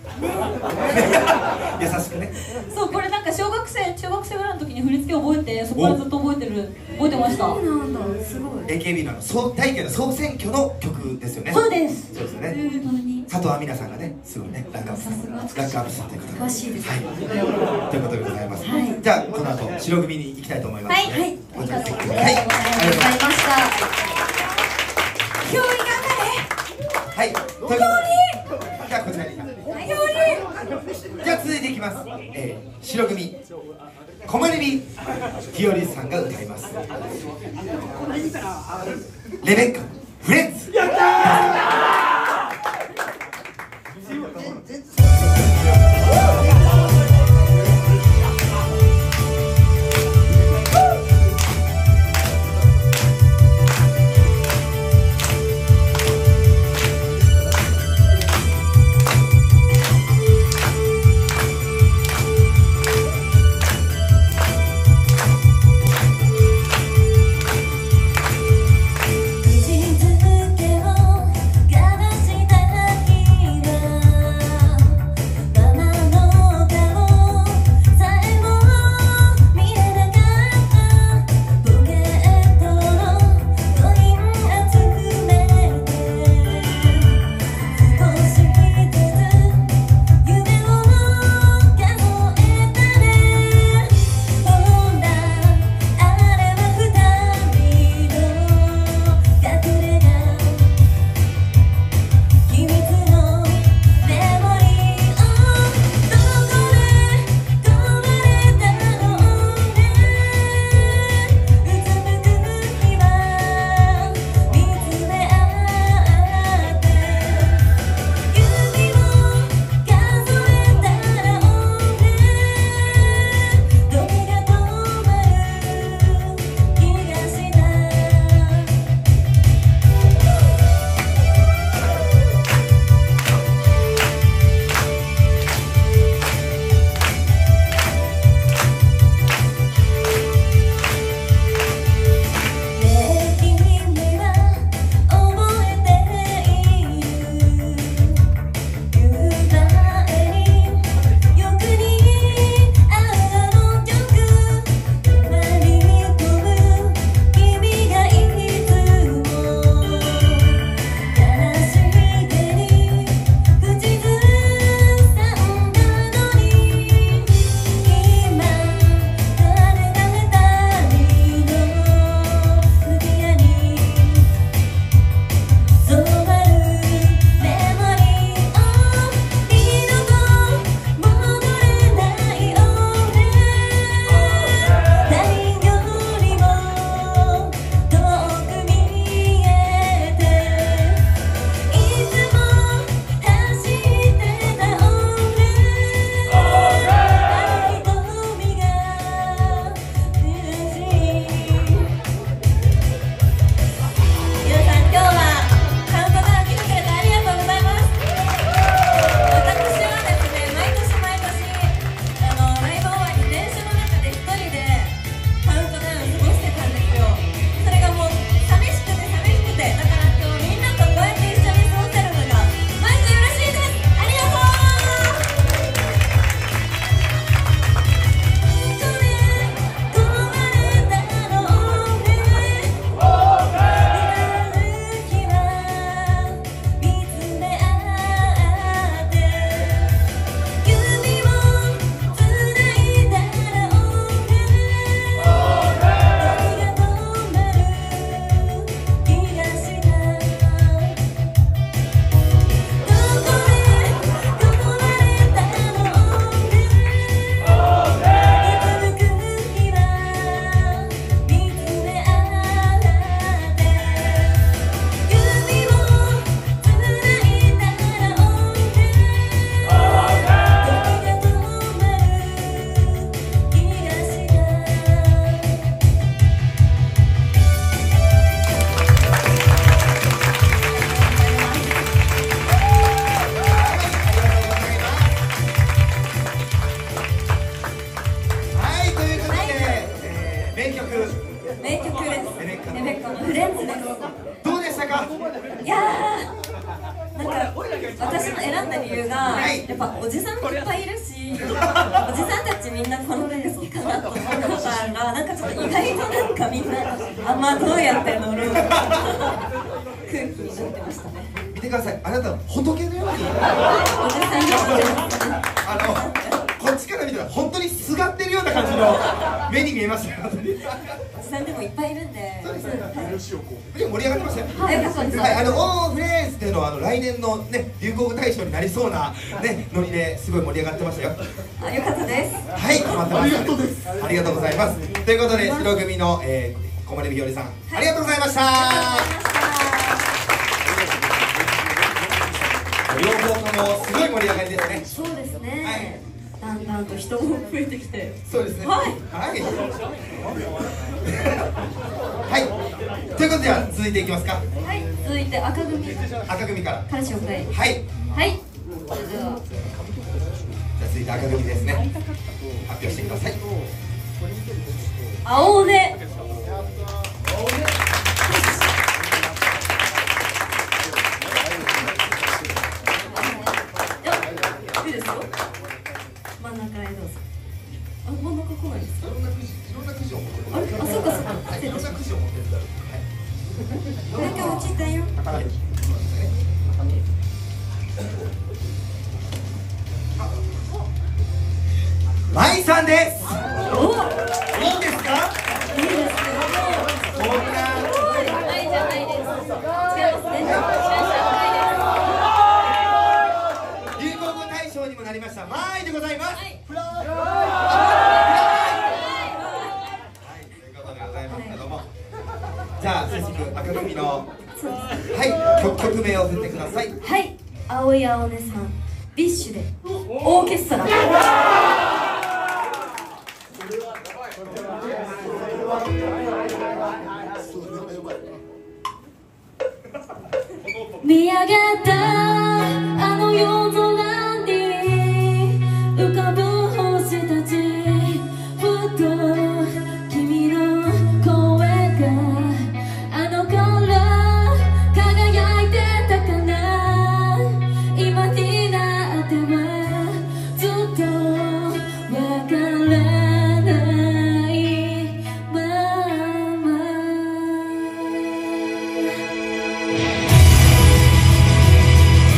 D: 優しくね。
A: そう、これなんか小学生ぐらいの時に振り付け覚えて、そこからずっと覚えてました。
B: そうなんだ、すごい。
D: AKB の第1回の総選挙の曲ですよね。
A: そうです。
D: そうですよね。佐藤亜美奈さんがね、すごいね、ランクアップしたということで。
B: 詳しいです。
D: はい。ということでございます。じゃあこの後白組に行きたいと思います。
A: はいはい。
D: こちら席。
A: ありがとうございました。ひょうり頑
D: はい。ということでじゃあこちらに。じゃあ続いていきます。白組コマネビひよりさんが歌います。レベッカフレンズ。やった
A: ー。
E: 名曲です。
D: レベッカの
E: レベッカのフレンズです。
D: どうでしたか？
E: いやー、なんか私の選んだ理由が、
D: はい
E: やっぱおじさんもいっぱいいるし、おじさんたちみんなこの曲好きかなと思ったから、なんかちょっと意外となんかみんなあんまどうやって乗る空気になってましたね。
D: 見てください、あなた仏のように
E: おじさんが
D: こっちから見たら本当にすがってるような感じの目に見えましたよ。
E: おじさんでもいっぱいいるんで、
D: そうですね。でも盛り上がってましたよ。
E: はい、そうです。
D: はい、オーフレーズっていうのは来年のね流行語大賞になりそうなねノリですごい盛り上がってましたよ。
E: あ、よかったです。
D: はい、待ってます。ありがとうございます。ということで白組の小森日和さん、ありがとうございました。両方ともすごい盛り上がりですね。
E: そうですね。
D: はい
E: だんだんと人も増えてきて。
D: そうですね。
E: はい
D: はい。はい。ということでは続いていきますか。
E: はい、続いて赤組
D: 赤組から。
E: から紹介。
D: はい。
E: はい。それでは
D: じゃあ続いて赤組ですね。発表してください。
E: 青根。いいですよ。真ん中へどうぞ。あ、真ん中来ないですか。
D: いろんなくじを持ってる。
E: あれ、あ、そうかそうか。
D: はい、いろんなくじを持ってる。
E: なんか落ちたよ。
D: はい。マイさんです。
E: お、
D: いいんですか？
E: いいですよ。
D: こんな
E: はいじゃないです。違いますね。
D: 流行語大賞にもなりましたマイでございます。はい。ということでございますけども、じゃあ早速赤組のはい曲名を振ってください。
E: はい、青い青根さん、ビッシュでオーケストラ。見上げたあの夜空に浮かぶ星たち、ふと君の声があの頃輝いてたかな。今になってはずっとわからないまま。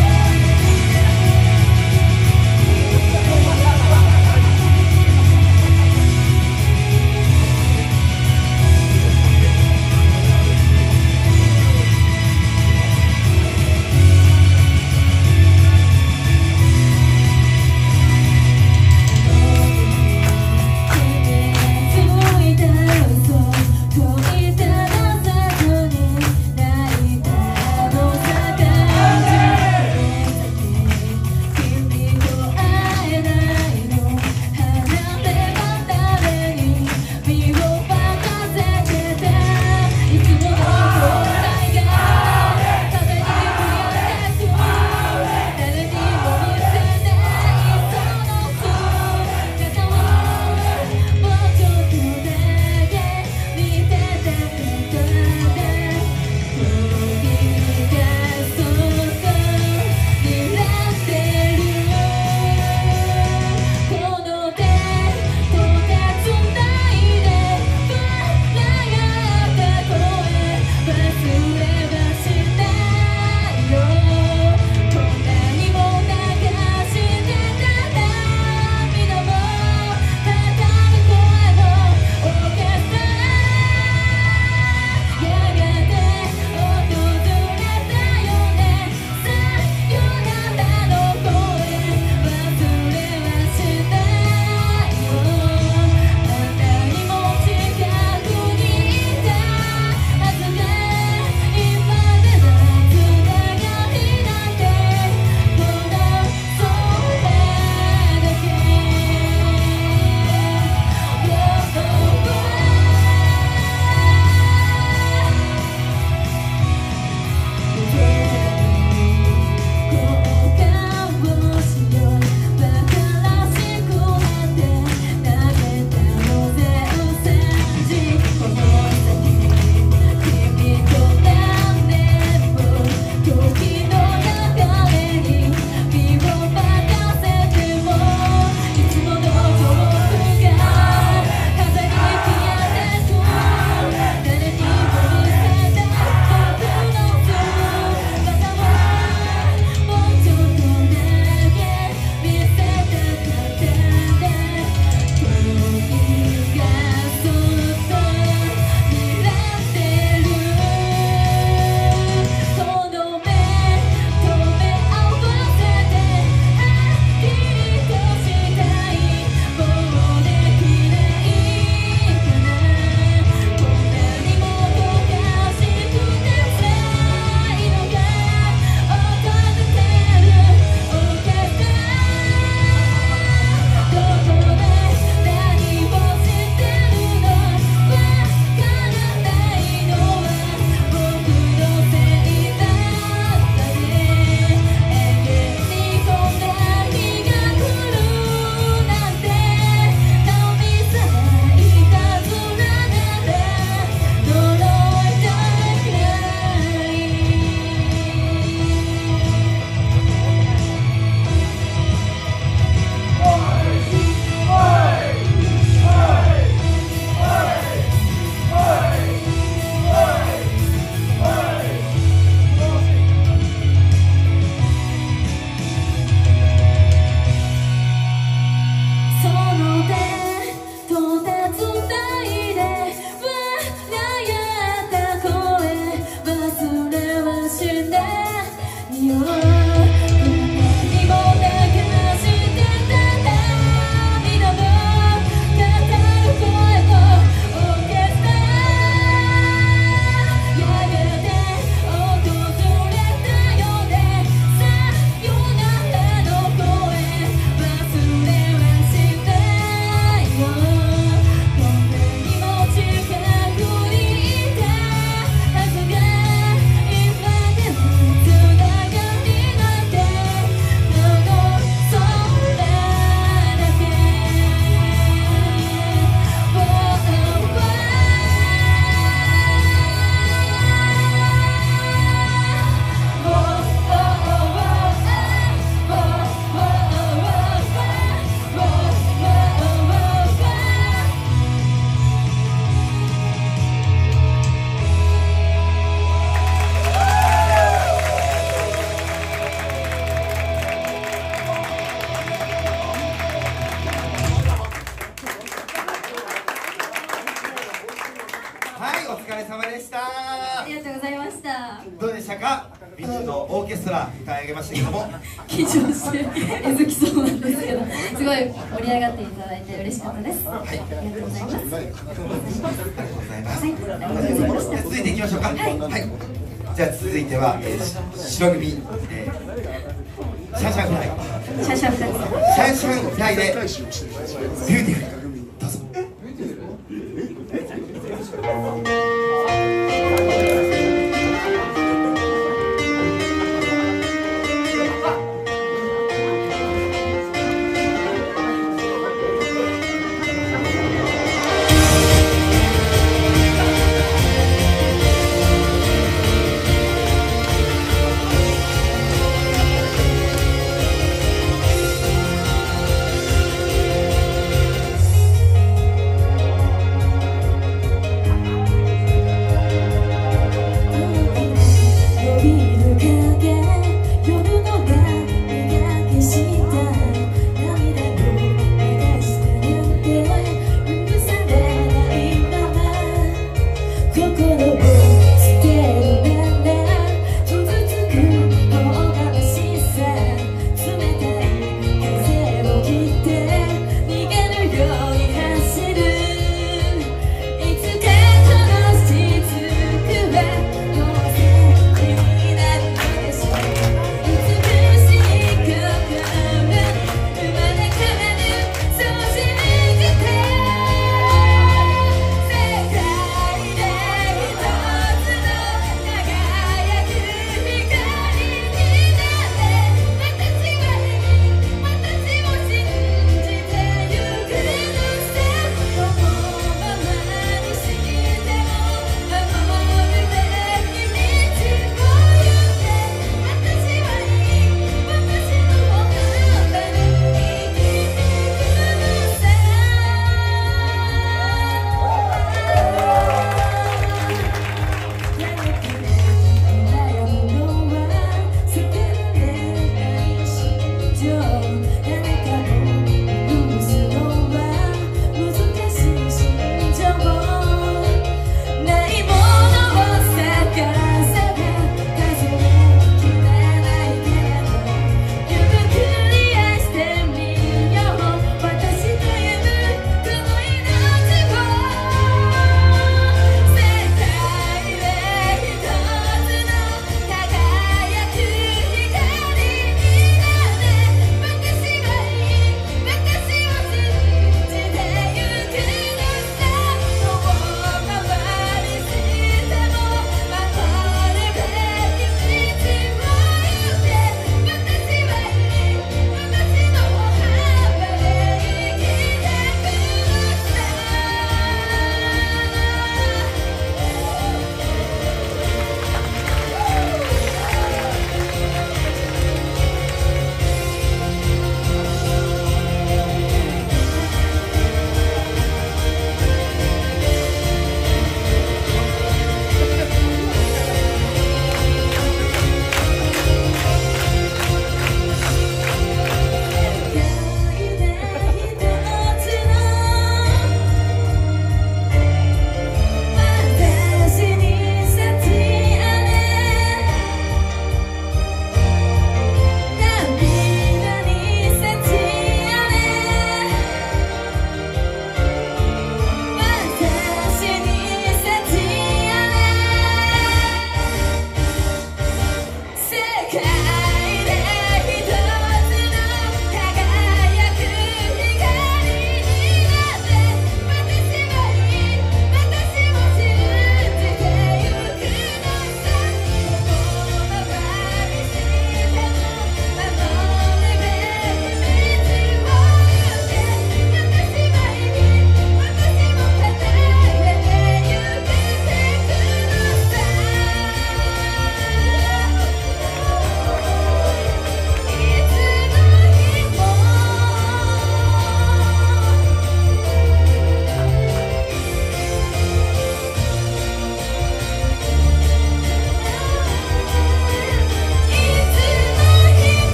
D: 疲れ様でした。
F: ありがとうございました。
D: どうでしたか、ビッチのオーケストラ歌い上げましたけども。
F: 緊張してえずきそうなんですけど、すごい盛り上がっていただいて嬉しかったです。はい、ありがとうございます。ありがとうございます。はい、ありがとうございました。
D: 続いていきましょうか。はい。じゃあ続いては白組、シャンシャンフライ。
F: シャンシャンフライ。
D: シャンシャンフライでビューティフル。どうぞ。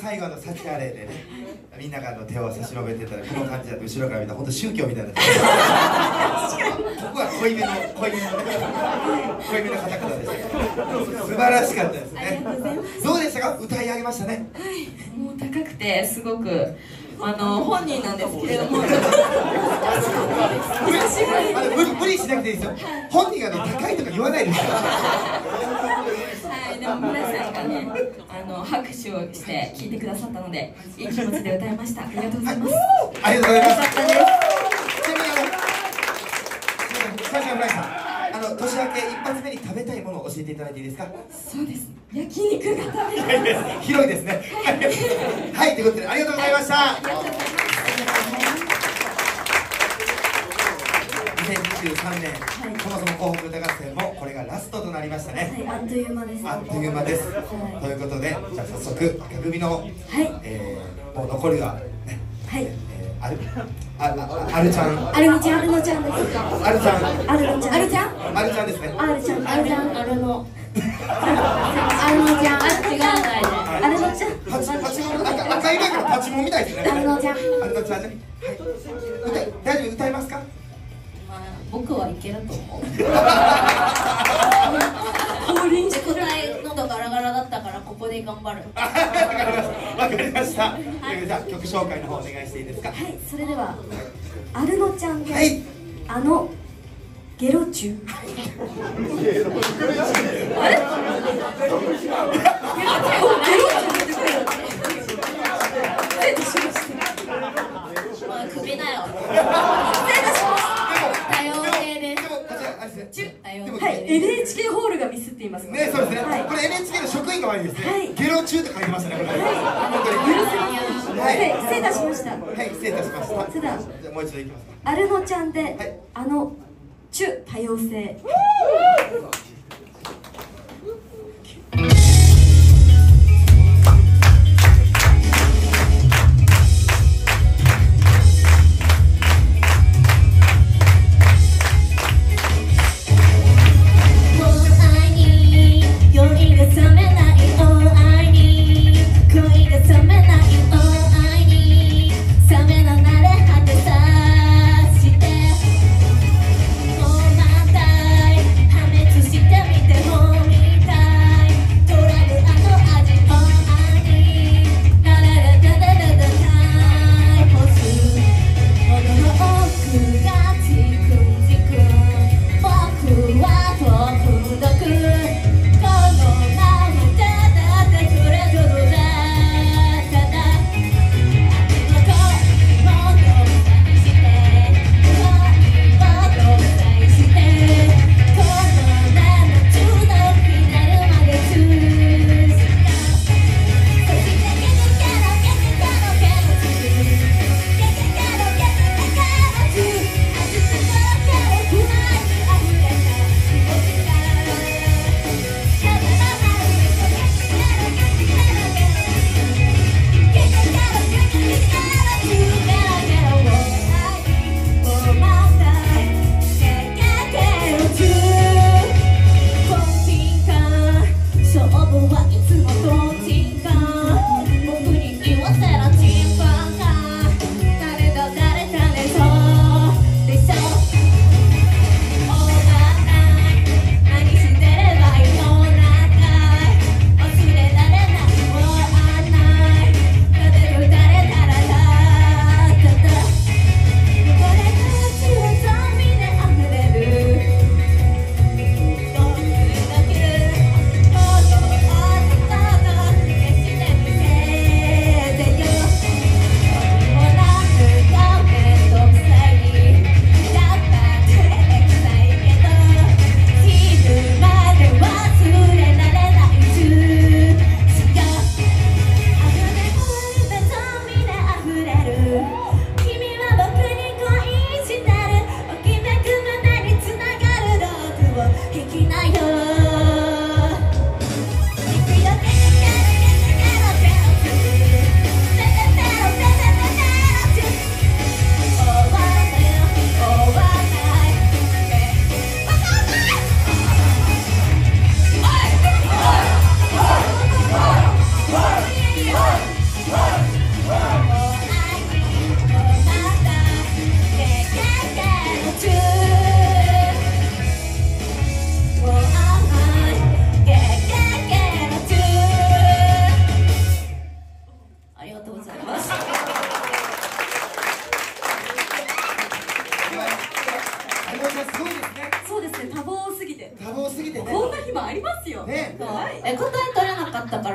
D: 最後のサチアレイでね、みんなが手を差し伸べてたらこの感じだと後ろから見たら本当宗教みたいなここは濃いめの方々でした素晴らしかったですね。どうでしたか、歌い上げましたね。
C: もう高くてすごく本人なんですけれども
D: 無理しなくていいですよ。本人がね高いとか言わないですから。
C: はい、でも皆さんがね拍手をして聴いてくださったのでいい気持ちで歌いました。ありがとうございます。
D: ありがとうございます。ちなみにサンシャインフライさん、年明け一発目に食べたいものを教えていただいていいですか。
C: そうです、焼肉が食べたい。
D: 広いですね。はい、ということでありがとうございました。2023年、そもそも紅白歌合戦もこれがラストとなりましたね。
B: あっという間です。
D: あっという間です。ということで、じゃあ早速赤組の、もう残りはね、あるちゃん、
B: アルミちゃん、アルノちゃんです。
D: あるちゃん、
B: アルノちゃん、アルちゃん、
D: あるちゃんですね。
B: アルちゃん、アルちゃん、アルノ。
F: アルノちゃん、違うんだよね。
B: アルノちゃん、
D: パチモン、赤い前からパチモンみたいですね。
B: アルノちゃん、
D: あるのちゃんね。大丈夫、歌いますか。
F: 僕はいけると思う。
A: 答え喉ガラガラだったからここで頑張る。
D: わかりました。じゃあ曲紹介の方お願いしていいですか。
B: はい、それではアルノちゃんで、
D: はい、
B: ゲロチュ
A: 首だよ。
B: はい、NHK ホールがミスっています
D: ね。そうですね。これ NHK の職員が悪いですね。ゲロ中って書いてましたね。これ。
B: はい、失礼いたしました。
D: はい、失礼いたしました。
B: それでは
D: じゃあもう一度いきます。
B: アルノちゃんで、チュ多様性。
E: 破滅して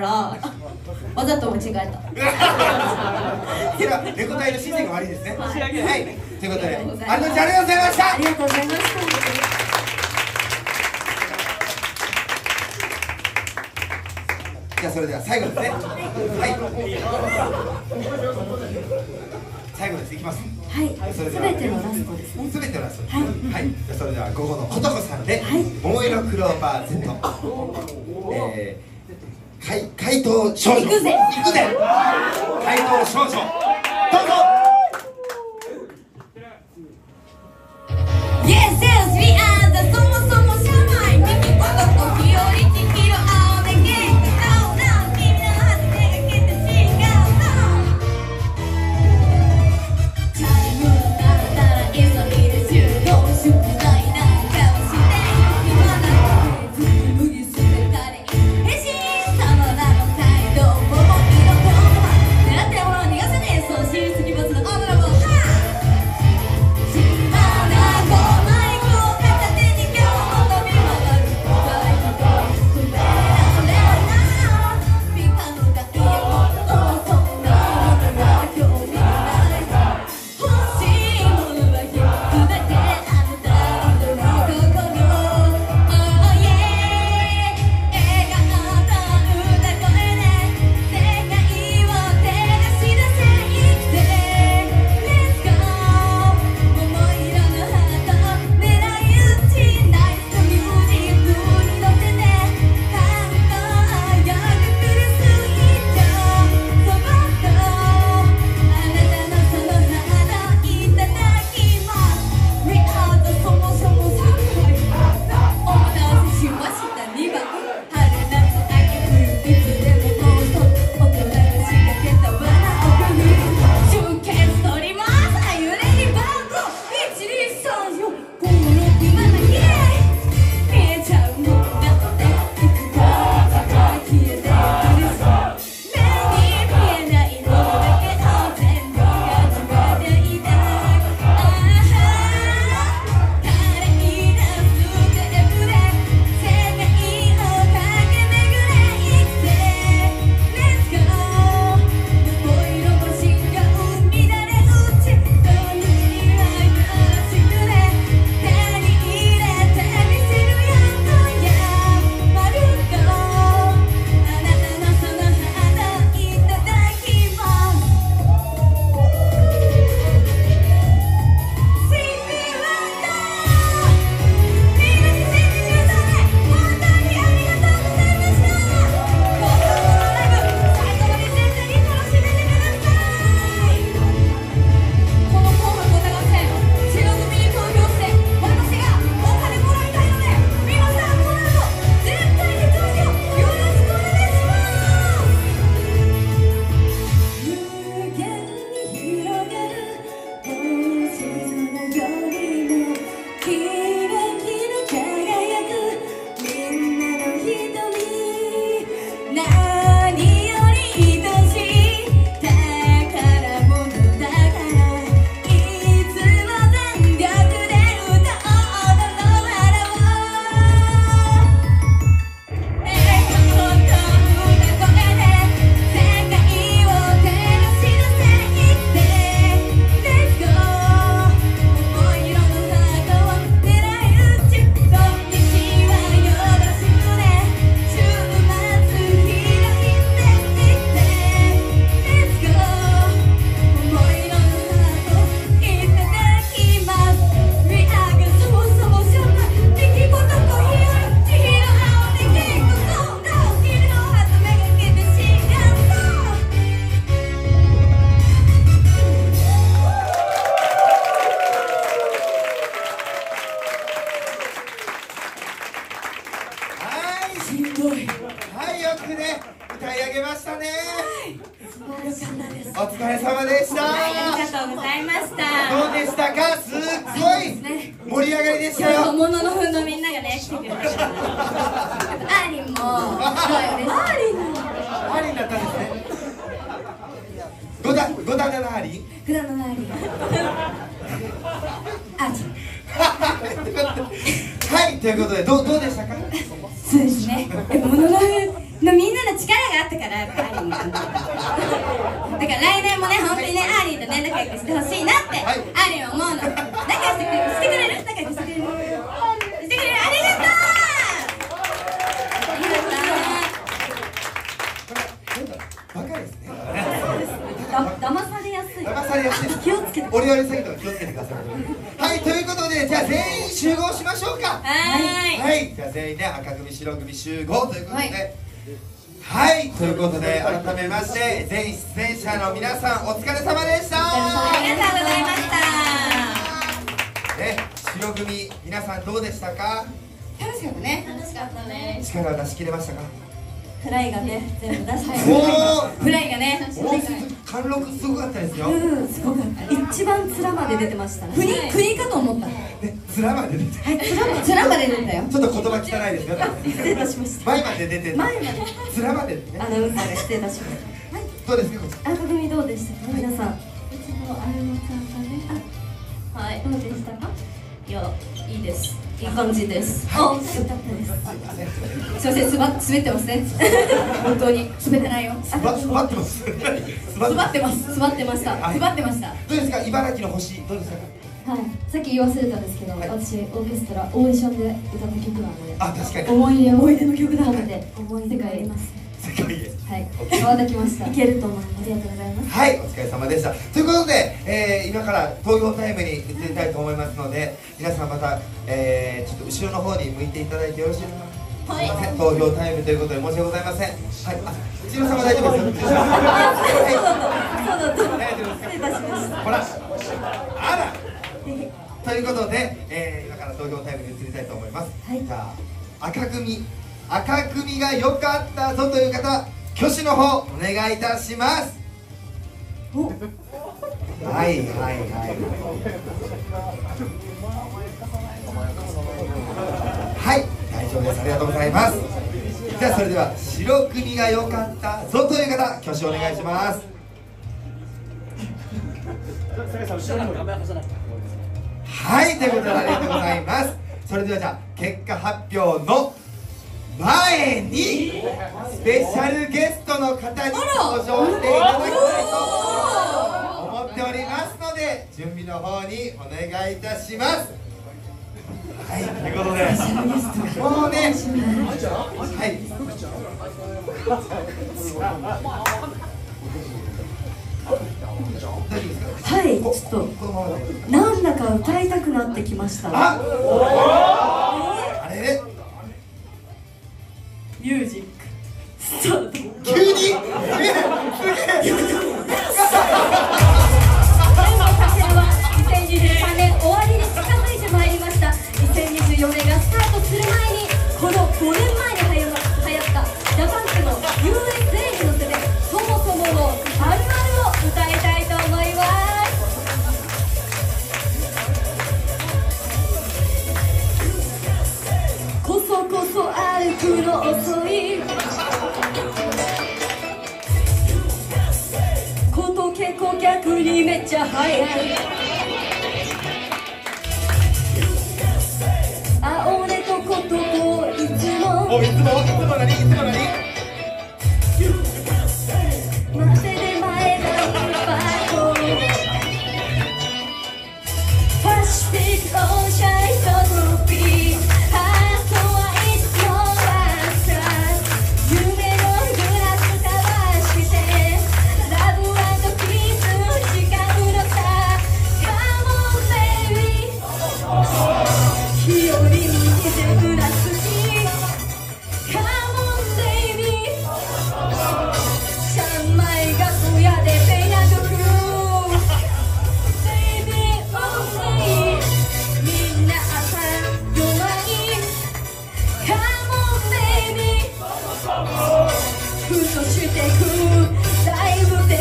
C: からわざと間違えた。
D: それはレコ大の指示が悪いですね。はい、ということで、
C: ありがとうございます。
D: ありがとうございました。
C: ありがとうございました。
D: じゃあそれでは最後ですね。はい。最後です。いきます。
C: はい。
D: それでは
C: 全てのラストですね。
D: すべてのラスト。
C: はい。
D: はい。じゃあそれでは午後のことこさんで、桃色クローバー Z。怪盗少女。行くぜ。怪盗少女。どうぞ。
A: Yes, yes, we are the そもそも社内右パカと日和千尋青で元気そうな君のはず手がけて違うのチャイムだったら急いで中道宿題なんかをして今だって無理してたり変身様なの態度桃色言葉狙ってるもの逃がせねえそう進出鬼没の女の子
D: はい、よくね、歌い上げましたね。お疲れ様でした。
C: ありがとうございました。
D: どうでしたか。すっごい盛り上がりでしたよ。
C: 本物の風のみんながね来てくれました。アーリンもすごい嬉しい。
D: アーリンだったんですね。五段のアーリン。
C: グダのアーリン。アーチ。
D: はい、ということでどうでしたか。
C: そうですね。もののふ
B: みんなの力があったからやっぱアーリーに感じた。だから来年もね本当にねアーリーとね仲良くしてほしいなって、アーリーは思うの。仲良くしてくれる？仲良くしてくれる？してくれる？ありがとう。
D: バカですね。
B: 騙されやすい。
D: 騙されやすい。
B: 気をつけて。
D: オレオレ詐欺とか気をつけてください。はい、ということでじゃあ全員集合しましょうか。はい、じゃあ全員ね赤組白組集合ということで、はい、ということで改めまして全出演者の皆さんお疲れ様でした。
B: ありがとうございました。
D: ね、白組皆さんどうでしたか？
B: 楽しかったね。
F: 楽しかったね。
D: 力を出し切れましたか？
B: フライがね全部出して
D: お
B: フライがね
D: 貫禄すごかったですよ。
B: すごかった。一番面まで出てましたね。国かと思った。
D: ね、面まで出て。
B: はい、面まで出たよ。
D: ちょっと言葉汚いですよ。
B: 失礼いたしました。
D: 前まで出て。
B: 前まで。
D: 面までね。
B: アナウンサーが失礼いたしました。はい。
D: どうですか？
F: 赤組どうでしたか皆さん。
E: うちのあれのちゃんがね、
F: はい。
E: どうでしたか？
F: いや、いいです。いい感じです。
B: あ、よかったです。すいません、滑ってますね。本当に滑ってないよ。
D: 滑ってます。
B: 滑ってます。滑ってました。滑ってました。
D: どうですか？茨城の星どうですか？
E: はい。さっき言い忘れたんですけど、私オーケストラオーディションで歌った曲なので、
D: あ、確かに。
E: 思い出
B: の曲だ。
E: 込めて思い出があります。
D: 世界へ。
E: はい。泡立ちました。
B: いけると思います。
E: ありがとうございます。
D: はい、お疲れ様でした。ということで、今から投票タイムに移りたいと思いますので、皆さんまた、ちょっと後ろの方に向いていただいてよろしいですか？はい。すみません、投票タイムということで申し訳ございません。はい、あ、内野さんは大丈夫ですよ。はい。大丈夫ですか？ほら、あら。ということで、今から投票タイムに移りたいと思います。はい。じゃあ赤組が良かったぞという方、挙手の方お願いいたします。はい、大丈夫です。ありがとうございます。じゃあそれでは白組が良かったぞという方、挙手お願いします。はい、ということでありがとうございます。それではじゃあ結果発表の前にスペシャルゲストの方に登場していただきたいと思っておりますので、準備の方にお願いいたします。はい、ということでもうね、はい、
B: はい、ちょっとなんだか歌いたくなってきました。
D: あれね、
B: ミュージックスタート。
D: 急にすげえ
B: 2023年終わりに近づいてまいりました。2024年がスタートする前に、この5年前に流行ったジャパンクの USA に乗せてそもそものあるあるを歌いたいと思います。こそこそ歩くの遅い、こと結構逆にめっちゃ速い、青猫ことをいつも
D: いつも何
B: 待ってで前がいっぱいファッシュティックオーシャイトルピー、ハートはいつもラスター、夢のグラス交わしてラブ&ピース誓うのさ、カモンベイビー、日和に似てグラス好き、カモンベイビー、3枚が小屋でペナドクベイビーオンリー、みんな朝弱い、カモンベイビー、ふとしてくライブで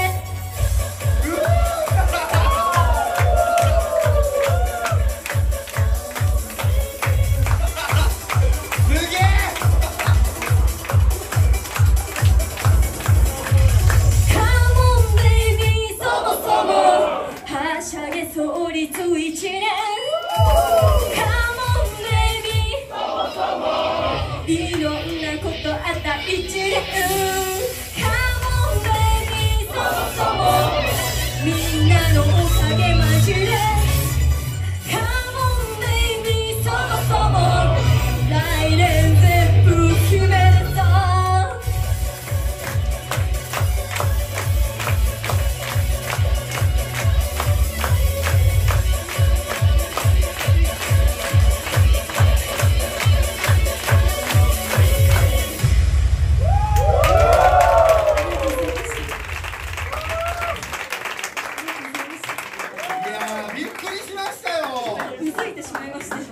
B: 創立1年、カモンベイビー、いろんなことあった1年、
E: みんなのおかげマジで Come on baby そもそも来年全部決めるぞ
D: びっくりしましたよ。
E: 気づいてしまいました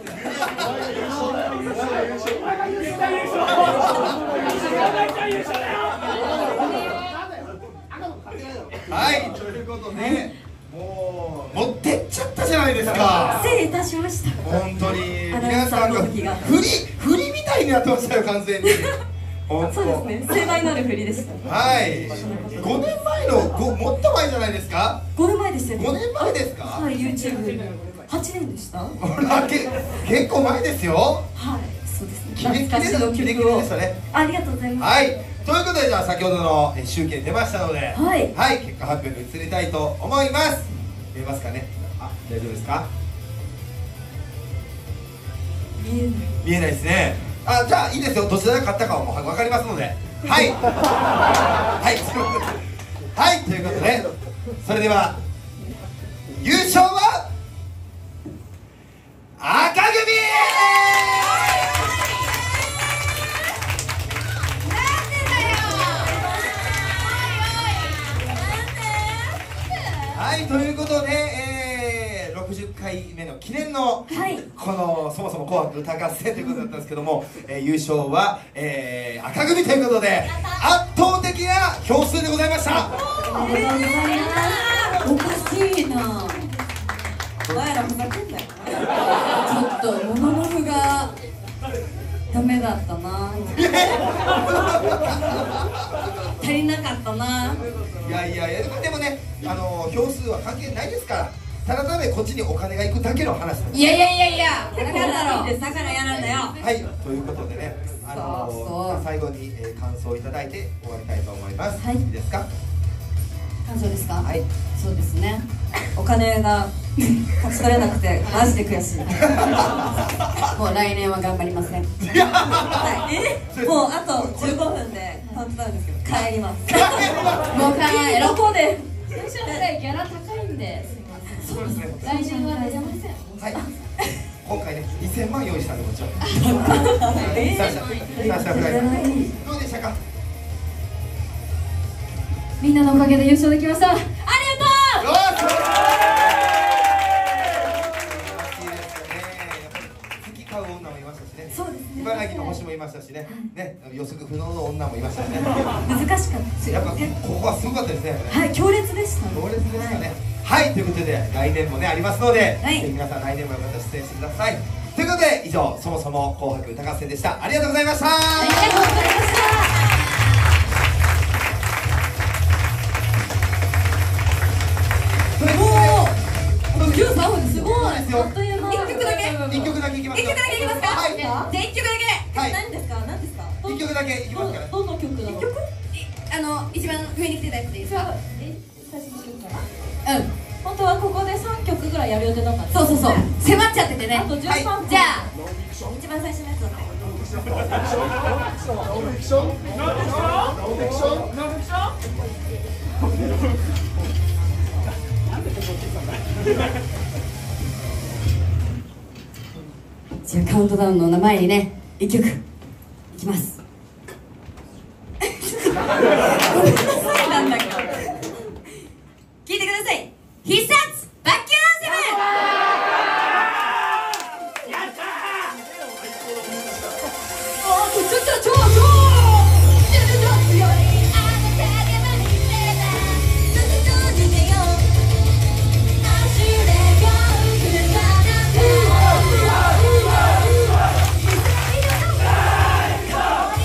D: はい、ということで、もう持ってっちゃったじゃないですか。
E: 失礼いたしました
D: 本当に
E: アナウンサ
D: 皆さんが
E: ーの時が
D: 振りみたいになってましたよ、完全に。本
E: そう
D: 当。
E: ですね盛大なる振りでした
D: はい。5年前のもっと前じゃないですか。
E: 5年前ですよね
D: 5年前ですか。
E: はい YouTube 8年でしたは
D: ほら結構前ですよ。
E: いそうですね
D: キレッキレ
E: 懐かしの
D: キレッキ
E: 曲を
D: レでしたね。
E: ありがとうございます
D: はい。ということで、じゃあ先ほどの集計出ましたので、
E: はい
D: はい、結果発表に移りたいと思います。見えますかね。あ、大丈夫ですか。
E: 見えない
D: 見えないですね。あ、じゃあいいですよ。どちらが勝ったかはもう分かりますので。はい。はい。はい、ということで、それでは優勝は赤組。はい、ということで、60回目の記念の、
E: はい
D: このそもそも紅白歌合戦ということだったんですけども、優勝は、赤組ということで圧倒的な票数でございました。
E: ありがとうございます
B: おかしいな。
E: お前らふざけんなよ
B: ちょっとモノノフがダメだったな。足りなかったな。
D: いやいやいや、でもね、票数は関係ないですから、ただただこっちにお金が行くだけの話なんです。
B: いやいやいやいや、だからだろ。
E: だからやるんだよ
D: はい、ということでね、
B: そう
D: 最後に、感想をいただいて終わりたいと思います。
B: はい
D: いいですか。
B: 感想ですか。
D: はい。
B: そうですね。
E: お金が勝ち取れなくてマジで悔しい
B: もう来年は頑張りません。
E: はいもうあと15分でカウントダウンですけど帰ります
B: もう考えろ。
E: ここで
F: 最初のギャラ高いんですいません
D: そうですね。
F: 来年は出れません
D: はい。今回ね、2000万用意したんで、こっちは。
E: え
D: サーシャフライどうでしたか。
F: みんなのおかげで優勝できましたありがとう
D: よーし。いいですよね。月買う女もいましたしね。
E: そうですね
D: 茨城の星もいましたしね。ね、予測不能の女もいましたしね。
E: 難しかったですよ
D: やっぱここはすごかったですね。
E: はい強烈でした
D: 強烈でしたね。はい、ということで来年もねありますので、
E: はい
D: ぜひ皆さん来年もまた出演してください。ということで以上そもそも紅白歌合戦でした。ありがとうございました。
E: ありがとうございました
D: ということで、
B: 13分すごい。
D: ですよ。
E: あっという間
B: 一曲だけ。
D: 一曲だけいきますよ。
B: 一曲だけいきますか。
D: はい。
B: じゃあ一曲だけ。
D: はい。
E: 何ですか何ですか
D: 一曲だけいきますから。
E: どの曲なの
B: 一番上に来てたやつでいいですか。
E: 最初の曲かな
B: うん。
E: 本当はここで3曲ぐらいやる予定だったんです
B: そうそうそう。迫っちゃっててね。
E: あと13分
B: じゃあ
E: 一番最初のやつだったよ
G: ノンフィクションノンフィクション
B: じゃあカウントダウンの前にね、一曲いきます。ごめんなさいなんだけど。聞いてください。必殺バッキュアンセム。
E: 「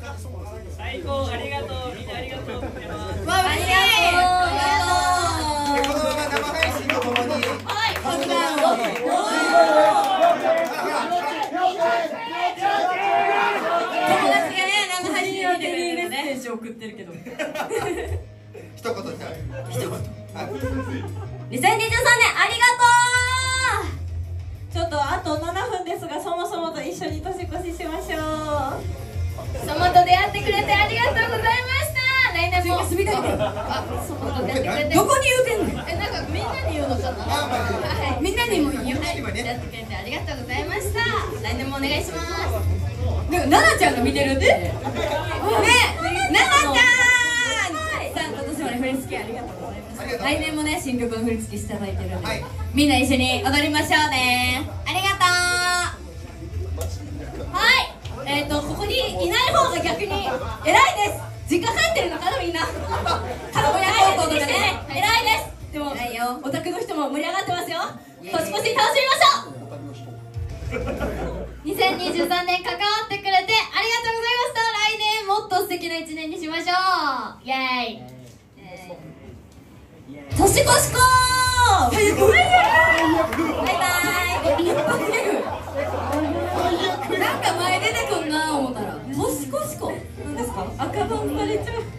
H: 最高、ありがとう、みんなありがとう。
B: わ、嬉しい。
D: このまま生配信とともに
B: こんばんは。友達がね、生配信を手にメッセージを送ってるけど。
D: 一言じゃ一言。
A: 2023年ありがとう。ちょっとあと7分ですが、そもそもと一緒に年越ししましょう。
F: そもと出会ってくれてありがとうございました。来年も
B: 住みたい。
F: そもと出会ってくれて
B: どこに言うてんの？
F: なんかみんなに言うのかな。
B: はい、みんなにも言う。
F: はい、出会ってくれてありがとうございました。来年もお願いします。
B: 奈々ちゃんが見てるって。ね、奈々ちゃん。さん、今年もね、振り付けありがとうございます。来年もね、新曲の振り付けしていただいてるんで、みんな一緒に踊りましょうね。ありがとう。はい、ここにいない方が逆に偉いです。実家帰ってるのかな、みんな。かの親孝行とかね、偉いです。でも、お宅の人も盛り上がってますよ。年越し楽しみましょう。
F: 2023年関わってくれてありがとうございました。来年もっと素敵な1年にしましょう。イエーイ。
A: 年越しこー。バイバイ。
B: 一発ギャグ。なんか前出てくんな思ったら、年越しこ。なんですか？赤番されちゃう。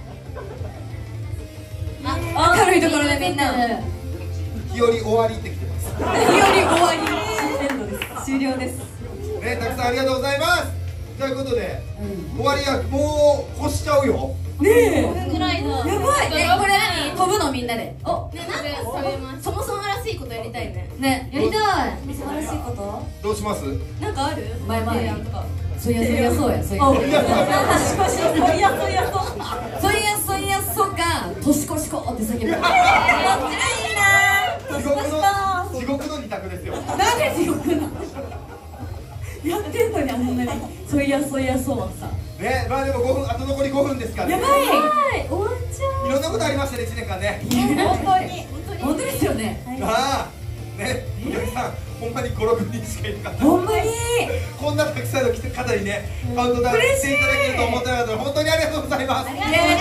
B: 明るいところでみんな。
D: 日和終わりってきてます。
B: 日和終わり。終了です。
D: ね、たくさんありがとうございます。ということで、終わりや、もう越しちゃうよ。
B: ねえ。
F: ぐらいの。
B: やばい。これ何？飛ぶのみんなで。
F: お、ね、なんか食べます。そもそもらしいことやりたいね。
B: ね、やりたい。
A: 素晴らしいこと。
D: どうします？
A: なんかある？
B: 前々
A: 提案とか。
B: そういやそうや。
A: 年越しそう
B: が年越しこって叫ぶ。
A: いいな。
D: 地獄の二択ですよ。
B: なんで地獄なの？やってんのにあんなに。そういやそうはさ。
D: ね、まあでも5分、あと残り5分ですからね。
B: やばい。終わっちゃう。
D: いろんなことありましたね、1年間ね。
B: 本当ですよね。
D: ああ、ね、お客さん、ほんまに5、6人しかいなかった。
B: ほんまに。
D: こんなたくさんの方にね、カウントダウンしていただけると思ってなかったので、本当にありがとうございます。
A: ありがとうございます。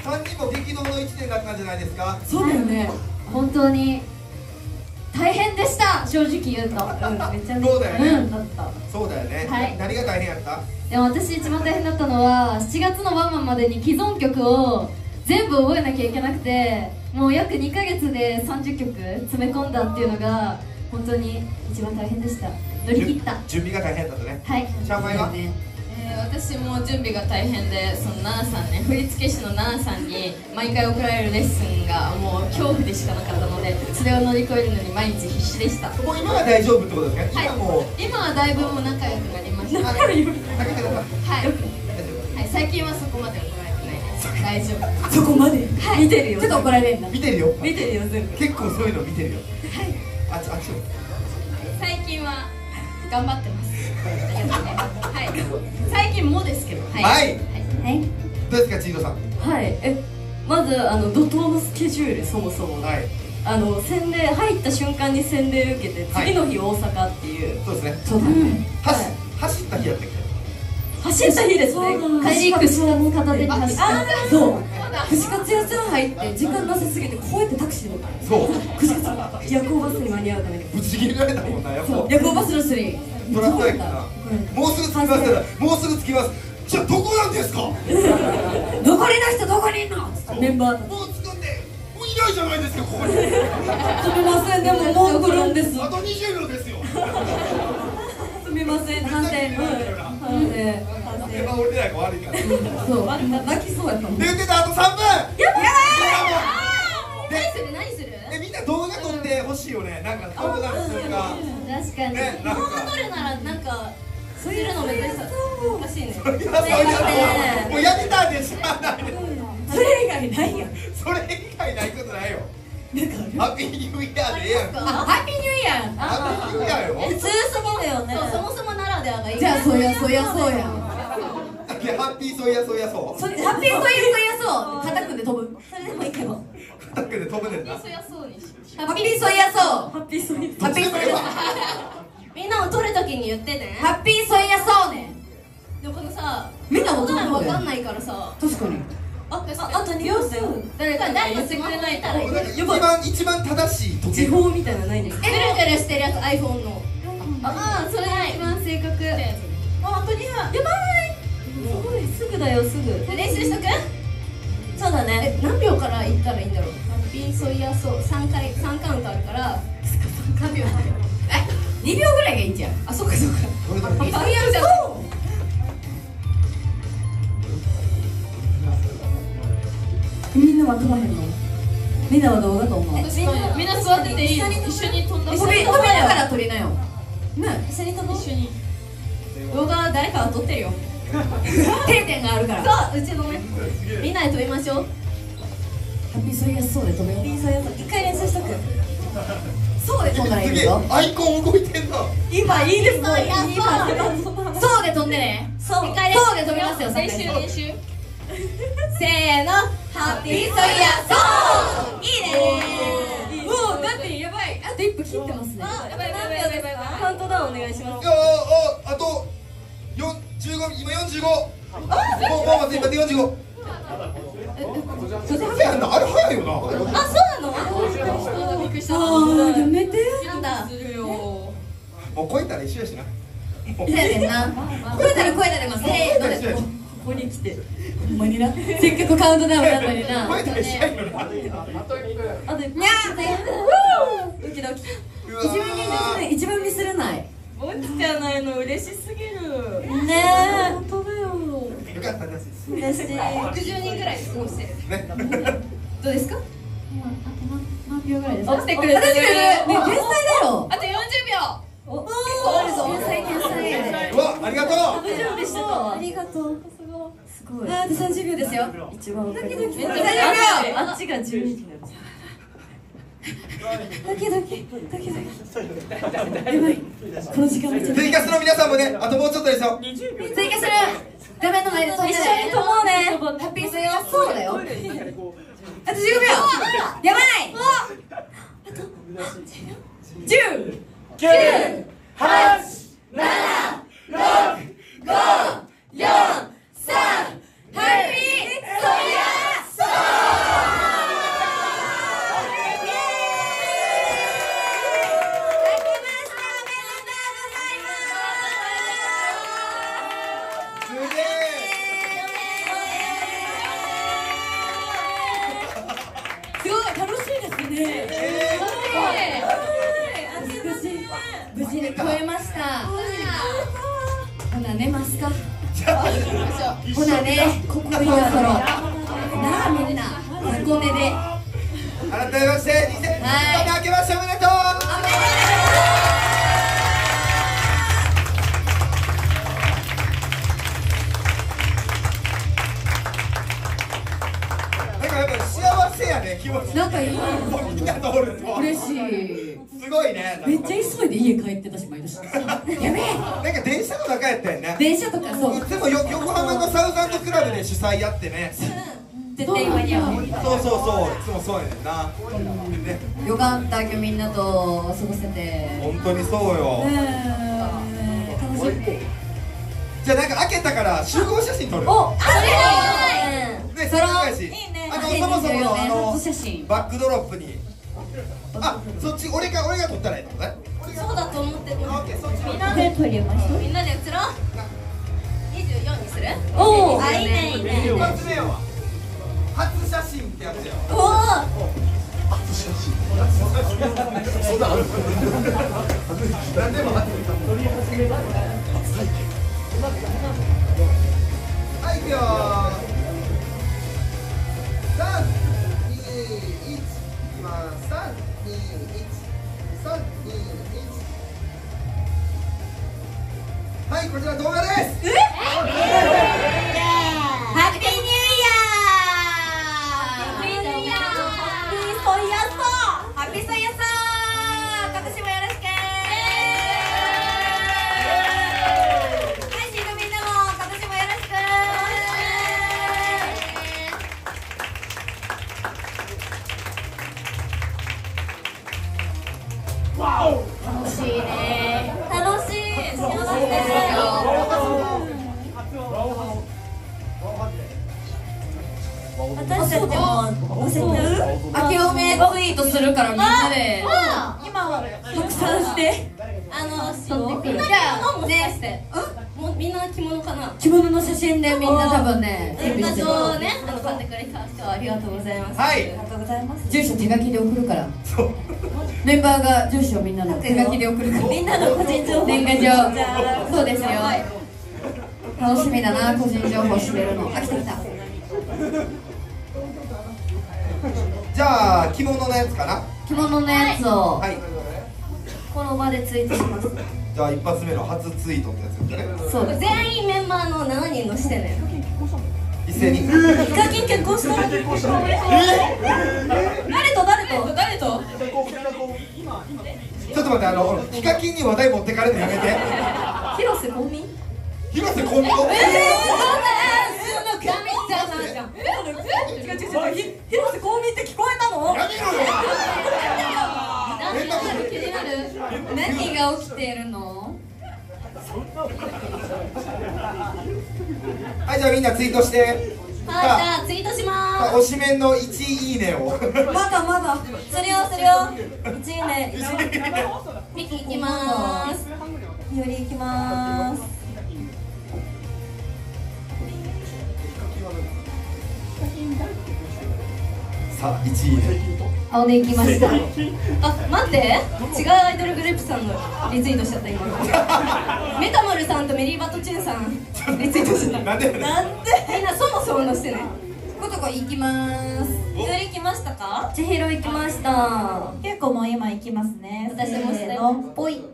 D: 3人も激動の1年だったんじゃないですか。
B: そうだよね。
F: 本当に大変でした。正直言うと。
B: めっちゃ
D: そうだよね。
B: だった。
D: そうだよね。
F: はい
D: 何が大変やった？
F: でも私一番大変だったのは7月のワンマンまでに既存曲を全部覚えなきゃいけなくて、もう約2ヶ月で30曲詰め込んだっていうのが本当に一番大変でした。乗り切った。
D: 準備が大変だったね。
F: はい。
D: シャンパイは？
C: 私も準備が大変で、そのナナさんね、振付師のナナさんに毎回送られるレッスンがもう恐怖でしかなかったので、それを乗り越えるのに毎日必死でした。
D: もう今は大丈夫ってことですね。今もう
C: 今はだいぶもう仲良くなりました。はい、最近はそこまで怒られてないです。大丈夫。
B: そこまで。見てるよ。ちょっと怒られるんだ。
D: 見てるよ。
B: 見てるよ全部。
D: 結構そういうの見てるよ。
C: はい。
D: あっちも。
C: 最近は頑張ってます。はい。最近もですけど。はい。
D: はい。どうですか、チードさん。
B: はい。まず怒涛のスケジュール、そもそも。
D: はい。
B: 洗礼入った瞬間に洗礼受けて、次の日大阪っていう。
D: そうですね。
B: そうだね。
D: 走った日やったっけ？
B: 走った日ですね。
F: 帰り串カツ片手に走った。
B: そう。串カツ屋さん入って時間なさすぎてこうやってタクシー乗った。
D: そう。
B: 串カツ夜行バスに間に合うために。
D: ぶち切れられたもんな、やっぱ。
B: 夜行バスの人に。
D: トラックやから。もうすぐ着きますから。もうすぐ着きます。じゃあどこなんですか？
B: 残りの人どこにいんの？メンバー。
D: もう着くんで。もういないじゃないですか、ここに。すみ
B: ません、でももう来るんです。
D: あと20秒ですよ。
B: すみません、反省。
D: 今俺らが悪いから。
B: そう、泣きそうやったもん。
D: で、言ってた、あと3分。やばい。
F: 何する？
D: みんな動画撮ってほしいよね。なんかカウントダウンするか。
F: 確かに。
D: ね、なんか。
C: 撮るならなんかそういうのめっちゃ難しいね。
D: もうやめたんでしゃあない。
B: それ以外ないやん。
D: それ以外ないことないよ。ハッピーニューイヤーでええやん。
B: ハッピーニューイヤー。
D: ハッピーニューイヤーよ。
A: 普通すぎるよね。
C: そもそもならではがいい。
B: じゃあそうや。
D: ハッピーそうや。
B: ハッピーそうやそう。肩組んで飛ぶ。
A: それでもいいけど。
D: 肩組んで飛ぶねんな。
C: そうやそうにし。
B: ハッピーそうやそう。ハッピーそうや。
A: みんな
C: に言ってね。
B: ハッピーソイヤそうね。
C: でもこのさ、
B: みんなも
C: 答えわかんないからさ。
B: 確かに。
C: あと2秒だよ。誰か言ってくれないと。
D: 一番正しい時計。
B: 地方みたいなのないんですか。
C: ぐるぐるしてるやつ iPhone の。ああ、それが一番正確。あと2分。やばい。
B: すごい、すぐだよ、すぐ。
C: 練習しとく？
B: そうだね。
C: 何秒からいったらいいんだろう。ハッピーソイヤそう3カウントあるから3秒。
B: 2秒ぐらいがいいんじゃん。
C: あ、そっかそっか。
D: どれだろう。
C: 早いじゃん。
B: みんなは飛ばへんの。みんなはどうだと思う。
C: みんな座ってていい？一緒に飛んだ。
B: 飛びながら撮りなよ。ね、
C: 一緒に飛ぼう。一緒に。動画誰かが撮ってるよ。
B: 定点があるから。
C: そう、うちのね。みんなで飛びましょう。
B: ハッピーソイヤそうで飛べよう。
C: 一回練習しとく。
B: そうで飛んだらいい
D: すげえ
B: よ。
D: アイコン動いてんな。
B: 今いいですもん。
C: そう
B: そうで飛んでね。
C: そう
B: 一回そうで飛びますよ。
C: 練習練習。
B: せーの、ハッピーソイヤそう。いいね。もうだってやばい。あと1分切ってますね。
C: やばいやばいやばいやばい。カウントダウンお願いします。
D: いやあと15、今45。もう待って今45。早いな、あれ早いよな。
C: あ、そうなの？びっくりした。
B: やめて。
C: なんだ。
D: もう超えたら一緒やしな。
B: そうやねんな。超えたらます。せーので。ここに来て。ほんまにな。せっかくカウントダウンなのにな。
D: 超えたら一緒やよな。
B: あとにゃー。ドキドキ。一番ミスれない。
C: ボッチじゃないの嬉しすぎる。
B: ねえ。本当だよ。
D: よかったです。
B: 嬉しい。
C: 60人ぐらい過ごしてる。
D: ね。
C: どうですか？
B: あと何秒ぐらいですか。
C: 起きてくれる。
B: ね、天才だよ。
C: あと40秒。
B: おお。天才。
D: うわ、ありがとう。
B: 大丈夫でしたか。ありがとう。すごい。あと30秒ですよ。一番ドキドキ。30秒。あっちが12時になる。ドキドキ。やばい。この時間めっちゃ。
D: ツイキャスの皆さんもね、あともうちょっとですよ。
B: ツイキャス画面の前で飛んで一緒に飛ぼうね。ハッピーソイヤそうだよ。あと15秒。やばい。あと10、9、8、7、6、5、4、3、ハッピーソイヤそう無事に超えました。ほな寝ますか。ほなね、ここいいだろう。なあみんな、箱根で。
D: 改めまして、2020年明けましておめでとう。なんかやっぱ幸せやね、気持ち。
B: なんかいい。
D: みんなとおると。
B: 嬉しい。
D: すごいね。
B: めっちゃ急いで家帰ってたし、毎年。やべえ。
D: なんか電車の中やったよね。
B: 電車とかそう。
D: いつも横浜のサウザンドクラブで主催やってね。
B: 絶対今には。
D: そう、いつもそうやねんな。ね、
B: よかった、今日みんなと過ごせて。
D: 本当にそうよ。
B: 楽しい。
D: じゃあなんか開けたから集合写真撮る。
B: お、それ
D: ね、そのいいね。そもそものバックドロップに。あ、そっち俺が撮ったらいいのね。
C: そうだと思ってる。
B: みんなで撮りましょう。
C: みんなで写ろう。24にする？
B: おお。
C: あ、いいねいいね。
D: 一発目は初写真ってやつよ。
C: おお。
D: そんなある？何でも初。はい、いくよ。3、2、1、いきます。3、2、1、3、2、1。はい、こちら動画です。
B: ハッピーニューイヤー。ハッピーニューイヤー。ハッピーソイヤそう。ハッピーソイヤそう。今年もよろしく。はい、シートみんなも今年もよろしく。楽しいね。楽しい。
A: 私たちも載せちゃう？
B: 明けおめツイートするからみんなで
A: 今は拡散して
C: みんな着物もしかしてもうみんな着物かな。
B: 着物の写真でみんな多分ね
C: 画像をね買ってくれた人はありがとうございます。
D: はい
A: ありがとうございます。
B: 住所手書きで送るから
D: そう
B: メンバーが住所みんなの手書きで送るから
A: みんなの個人情報
B: 年賀状
A: じゃあ
B: そうですよ楽しみだな個人情報知れるのあ来た来た
D: じゃあ着物のやつかな。
B: 着物のやつを
D: はい
B: この場でツイートします
D: じゃあ一発目の初ツイートってやつだね。
B: そうです
C: 全員メンバーの7人のしてね。
D: 一斉に
A: ヒカキン結婚した？誰と？
D: ちょっと待ってヒカキンに話題持ってかれるのやめて。
B: 広瀬香美
D: 広瀬香美
C: その神様じゃん。
A: 違う広瀬香美って聞こえたの？
D: やめろよ。
B: 気になる何が起きているの
D: はいじゃあみんなツイートして。
C: はい、じゃあツイートしま
D: 推しメンの1いいねを
A: まだするよ1いいね
C: す。ミキ行きまーす。
A: よりいきまーす。
D: さあ1いいね。
B: 青で行きました
C: あ、待って、違うアイドルグループさんのリツイートしちゃった今。メタモルさんとメリーバトチューンさんリツイートしちゃった。
D: なんで
C: みんなそもそものしてね。
B: ことこ行きます
A: より来ましたか？
B: 千尋行きました
A: 結構もう今行きますね。
C: 私もしたよ
A: せーのぽい。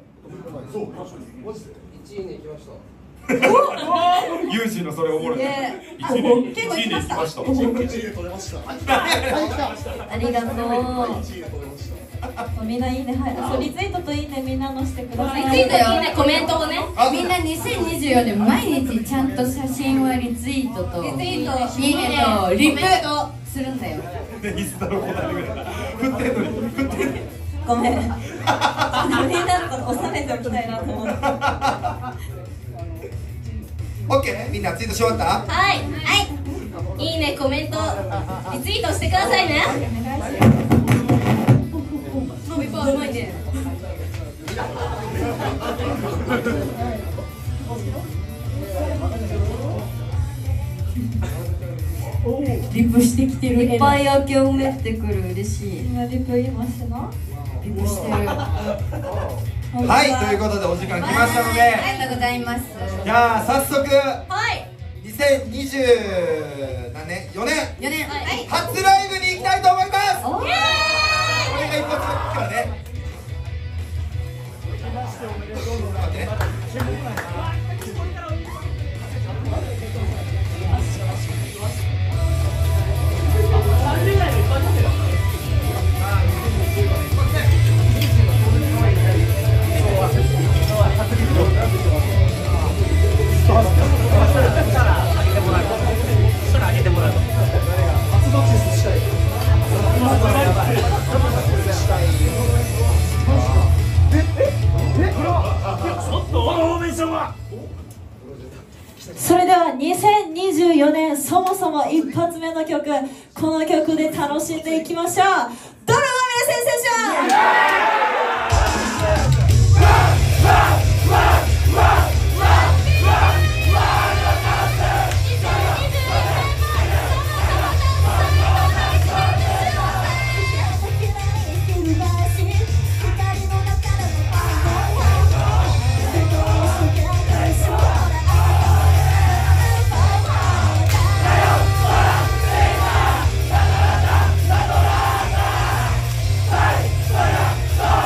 D: ユージのそれおもろい。
A: 結構来ました。
B: ありがとう
A: みんないいね、はい、そうリツイートといいねみんなのしてください。
C: リツイートいいね、コメントをね。
B: みんな2024年毎日ちゃんと写真はリツイートと
C: リツイート
B: いいねとリプするんだよ
D: インスタの答えぐらい振ってんのに振ってんのに。
A: ごめん。みんなのこと収めておきたいなと思って。
D: オッケーみんなツイートし終わった。
C: はい、いいね、コメント、リツイートしてくださいね。もう一本うまいね。
B: リプしてきてる
A: いっぱい明けおめってくる嬉しい。
B: みんなリプ今してなリプしてる
D: はいということでお時間来ましたので、
B: ありがとうございます
D: じゃあ早速
C: はい
D: 2020何年4年
B: 4年はい
D: 初ライブに行きたいと思います。
B: お
D: これが一発目からね。待ってね。
A: それでは2024年そもそも一発目の曲、この曲で楽しんでいきましょう。ドラマ名センセーション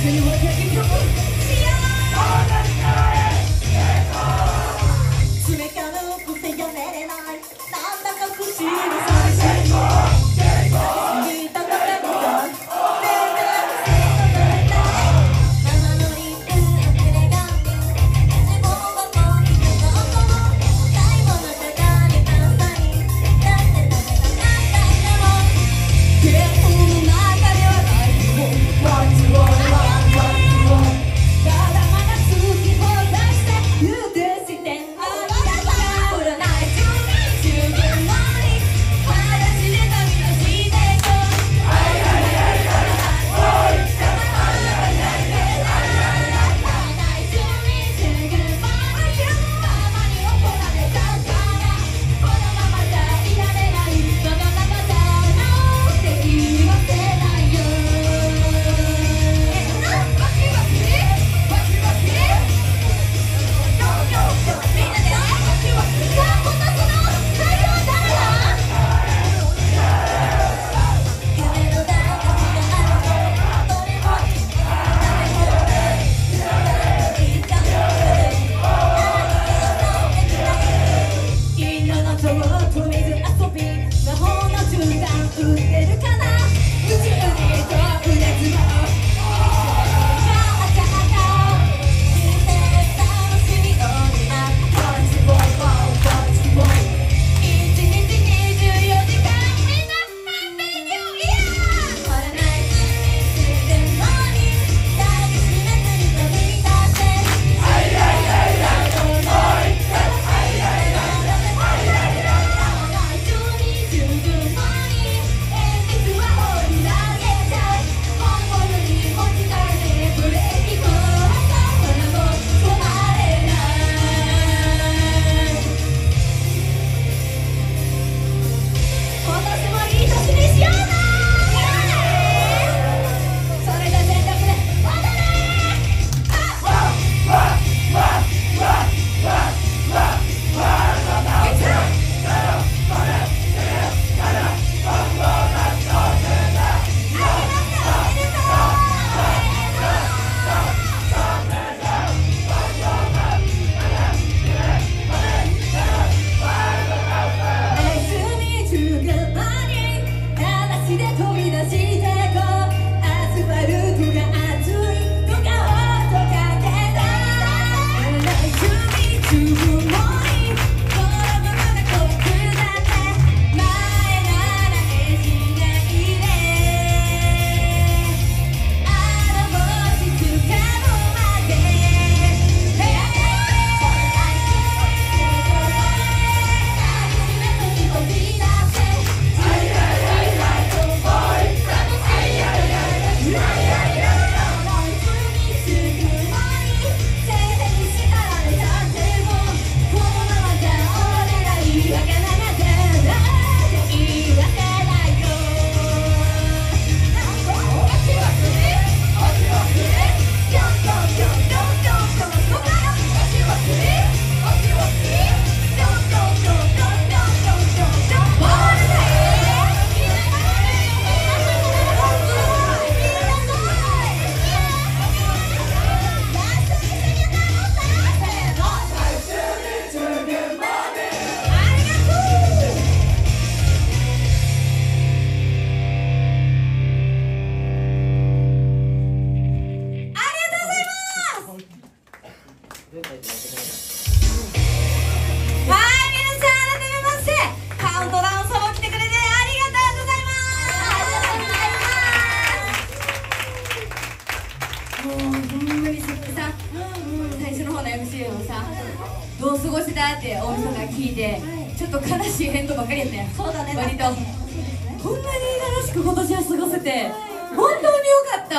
B: どう過ごしたって大晦日聞いてちょっと悲しい返答ばっかりやったやん。そうだね、割とこんなに楽しく今年は過ごせて本当によかった。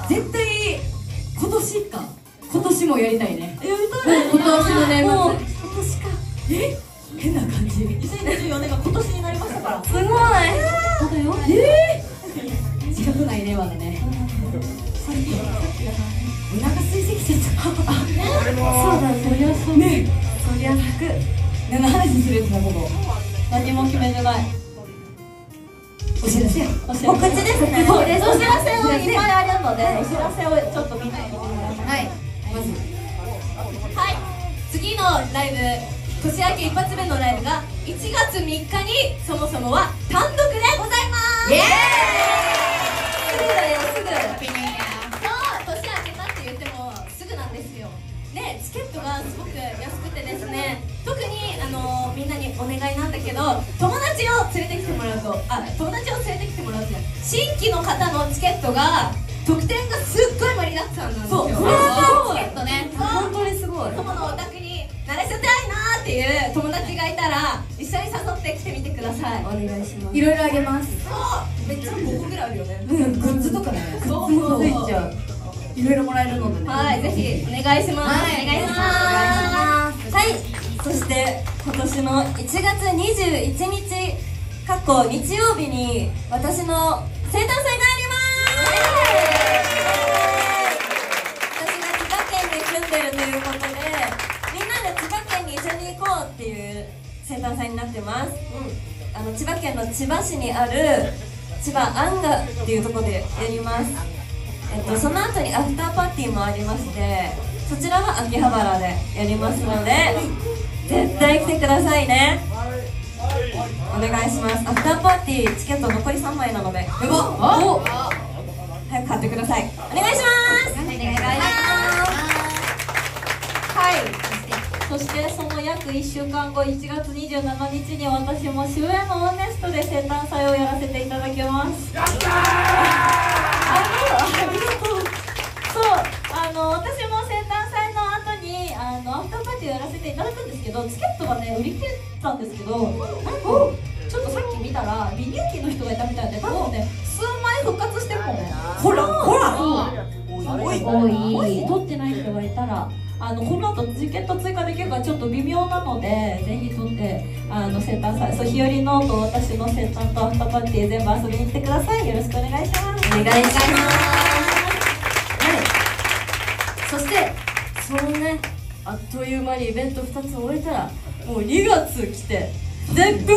B: 絶対今年もやりたいね。やりたい。今年の年末、今年か。変な感じ。2024年が今年になりましたから。すごい。そうだよ。自覚ないね、まだね。お腹空いてきちゃった。そうだ、そりゃそうね。そりゃ楽。何の話するってな、ここ。何も決めてない。お知らせや。告知ですね。お知らせを
F: いっぱいあるのでお知らせをちょっとみんなに見てください。
B: はい、まず
A: はい、次のライブ、年明け一発目のライブが1月3日にそもそもは単独でございます。
B: イエーイ。
A: すぐだよ、すぐ。そう、年明けたって言ってもすぐなんですよ。で、チケットがすごく安くてですね、特にみんなにお願いなんだけど、友達を連れてきてもらうと、新規の方のチケットが特典がすっごい盛りだくさんなんですよ。
B: そう、
A: チケットね、
B: 本当にすごい。
A: 友のお宅に慣れせたいなーっていう友達がいたら一緒に誘ってきてみてください。
B: お願いします。いろいろあげます。
A: そう、めっちゃ5個ぐらいあるよね。
B: グッズとかね、
A: そう
B: グッズもついちゃう。いろいろもらえるのでね。
A: はい、ぜひお願いします。
B: はい、お願いします。
F: はい、そして今年の1月21日日曜日に私の生誕祭があります。私が千葉県に住んでるということで、みんなで千葉県に一緒に行こうっていう生誕祭になってます。千葉県の千葉市にある千葉アンガっていうところでやります。その後にアフターパーティーもありまして、そちらは秋葉原でやりますので絶対来てくださいね。お願いします。アフターパーティーチケット残り3枚なので早く買ってください。お願いします。
B: お願いします。
F: はい、そしてその約1週間後、1月27日に私も渋谷のオーネストで生誕祭をやらせていただきます。やったー。ありがとう。そう、私も生誕祭の後にアフターパーティーをやらせていただくんですけど、チケットがね売り切れたんですけど、ちょっとさっき見たらリニュー期の人がいたみたいで、多分ね数枚復活してるもんね。ほら多い取ってない人がいたらこの後チケット追加できるからちょっと微妙なので、ぜひ取って生誕祭、そう、日和のと私の生誕とアフターパーティー全部遊びに来てください。よろしくお願いします。
B: お願いします。はい。そしてそのね、あっという間にイベント2つ終えたらもう2月来てゼップです。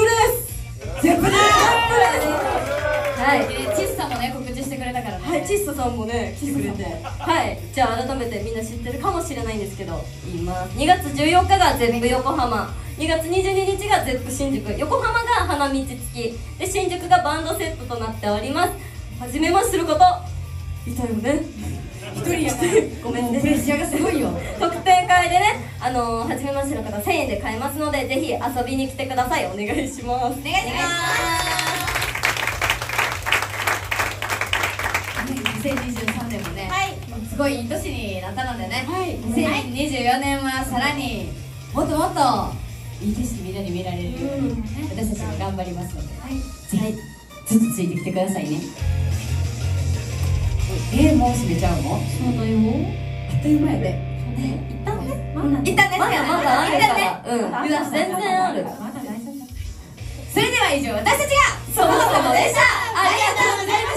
B: ゼップです。はい、チッサもね告知してくれたからね。はい、チッサさんもね来てくれて、はい、じゃあ改めてみんな知ってるかもしれないんですけど言います。2月14日がゼップ横浜、2月22日がゼップ新宿、横浜が花道付きで新宿がバンドセットとなっております。初めましての方いたよね。一人やからごめんね、プレッシャーがすごいよ。特典会でね、初めましての方1000円で買えますので、ぜひ遊びに来てください。お願いします。お願いします。2023年もね、すごいいい年になったのでね、2024年はさらにもっともっといい景色みんなに見られるように私たちも頑張りますので、ぜひずっとついてきてくださいね。もう閉めちゃうの？そうだよ。あっという間やで。一旦ね、まだですからね。まだあるから。全然ある。それでは以上、私たちがそもそもでした。ありがとうございました。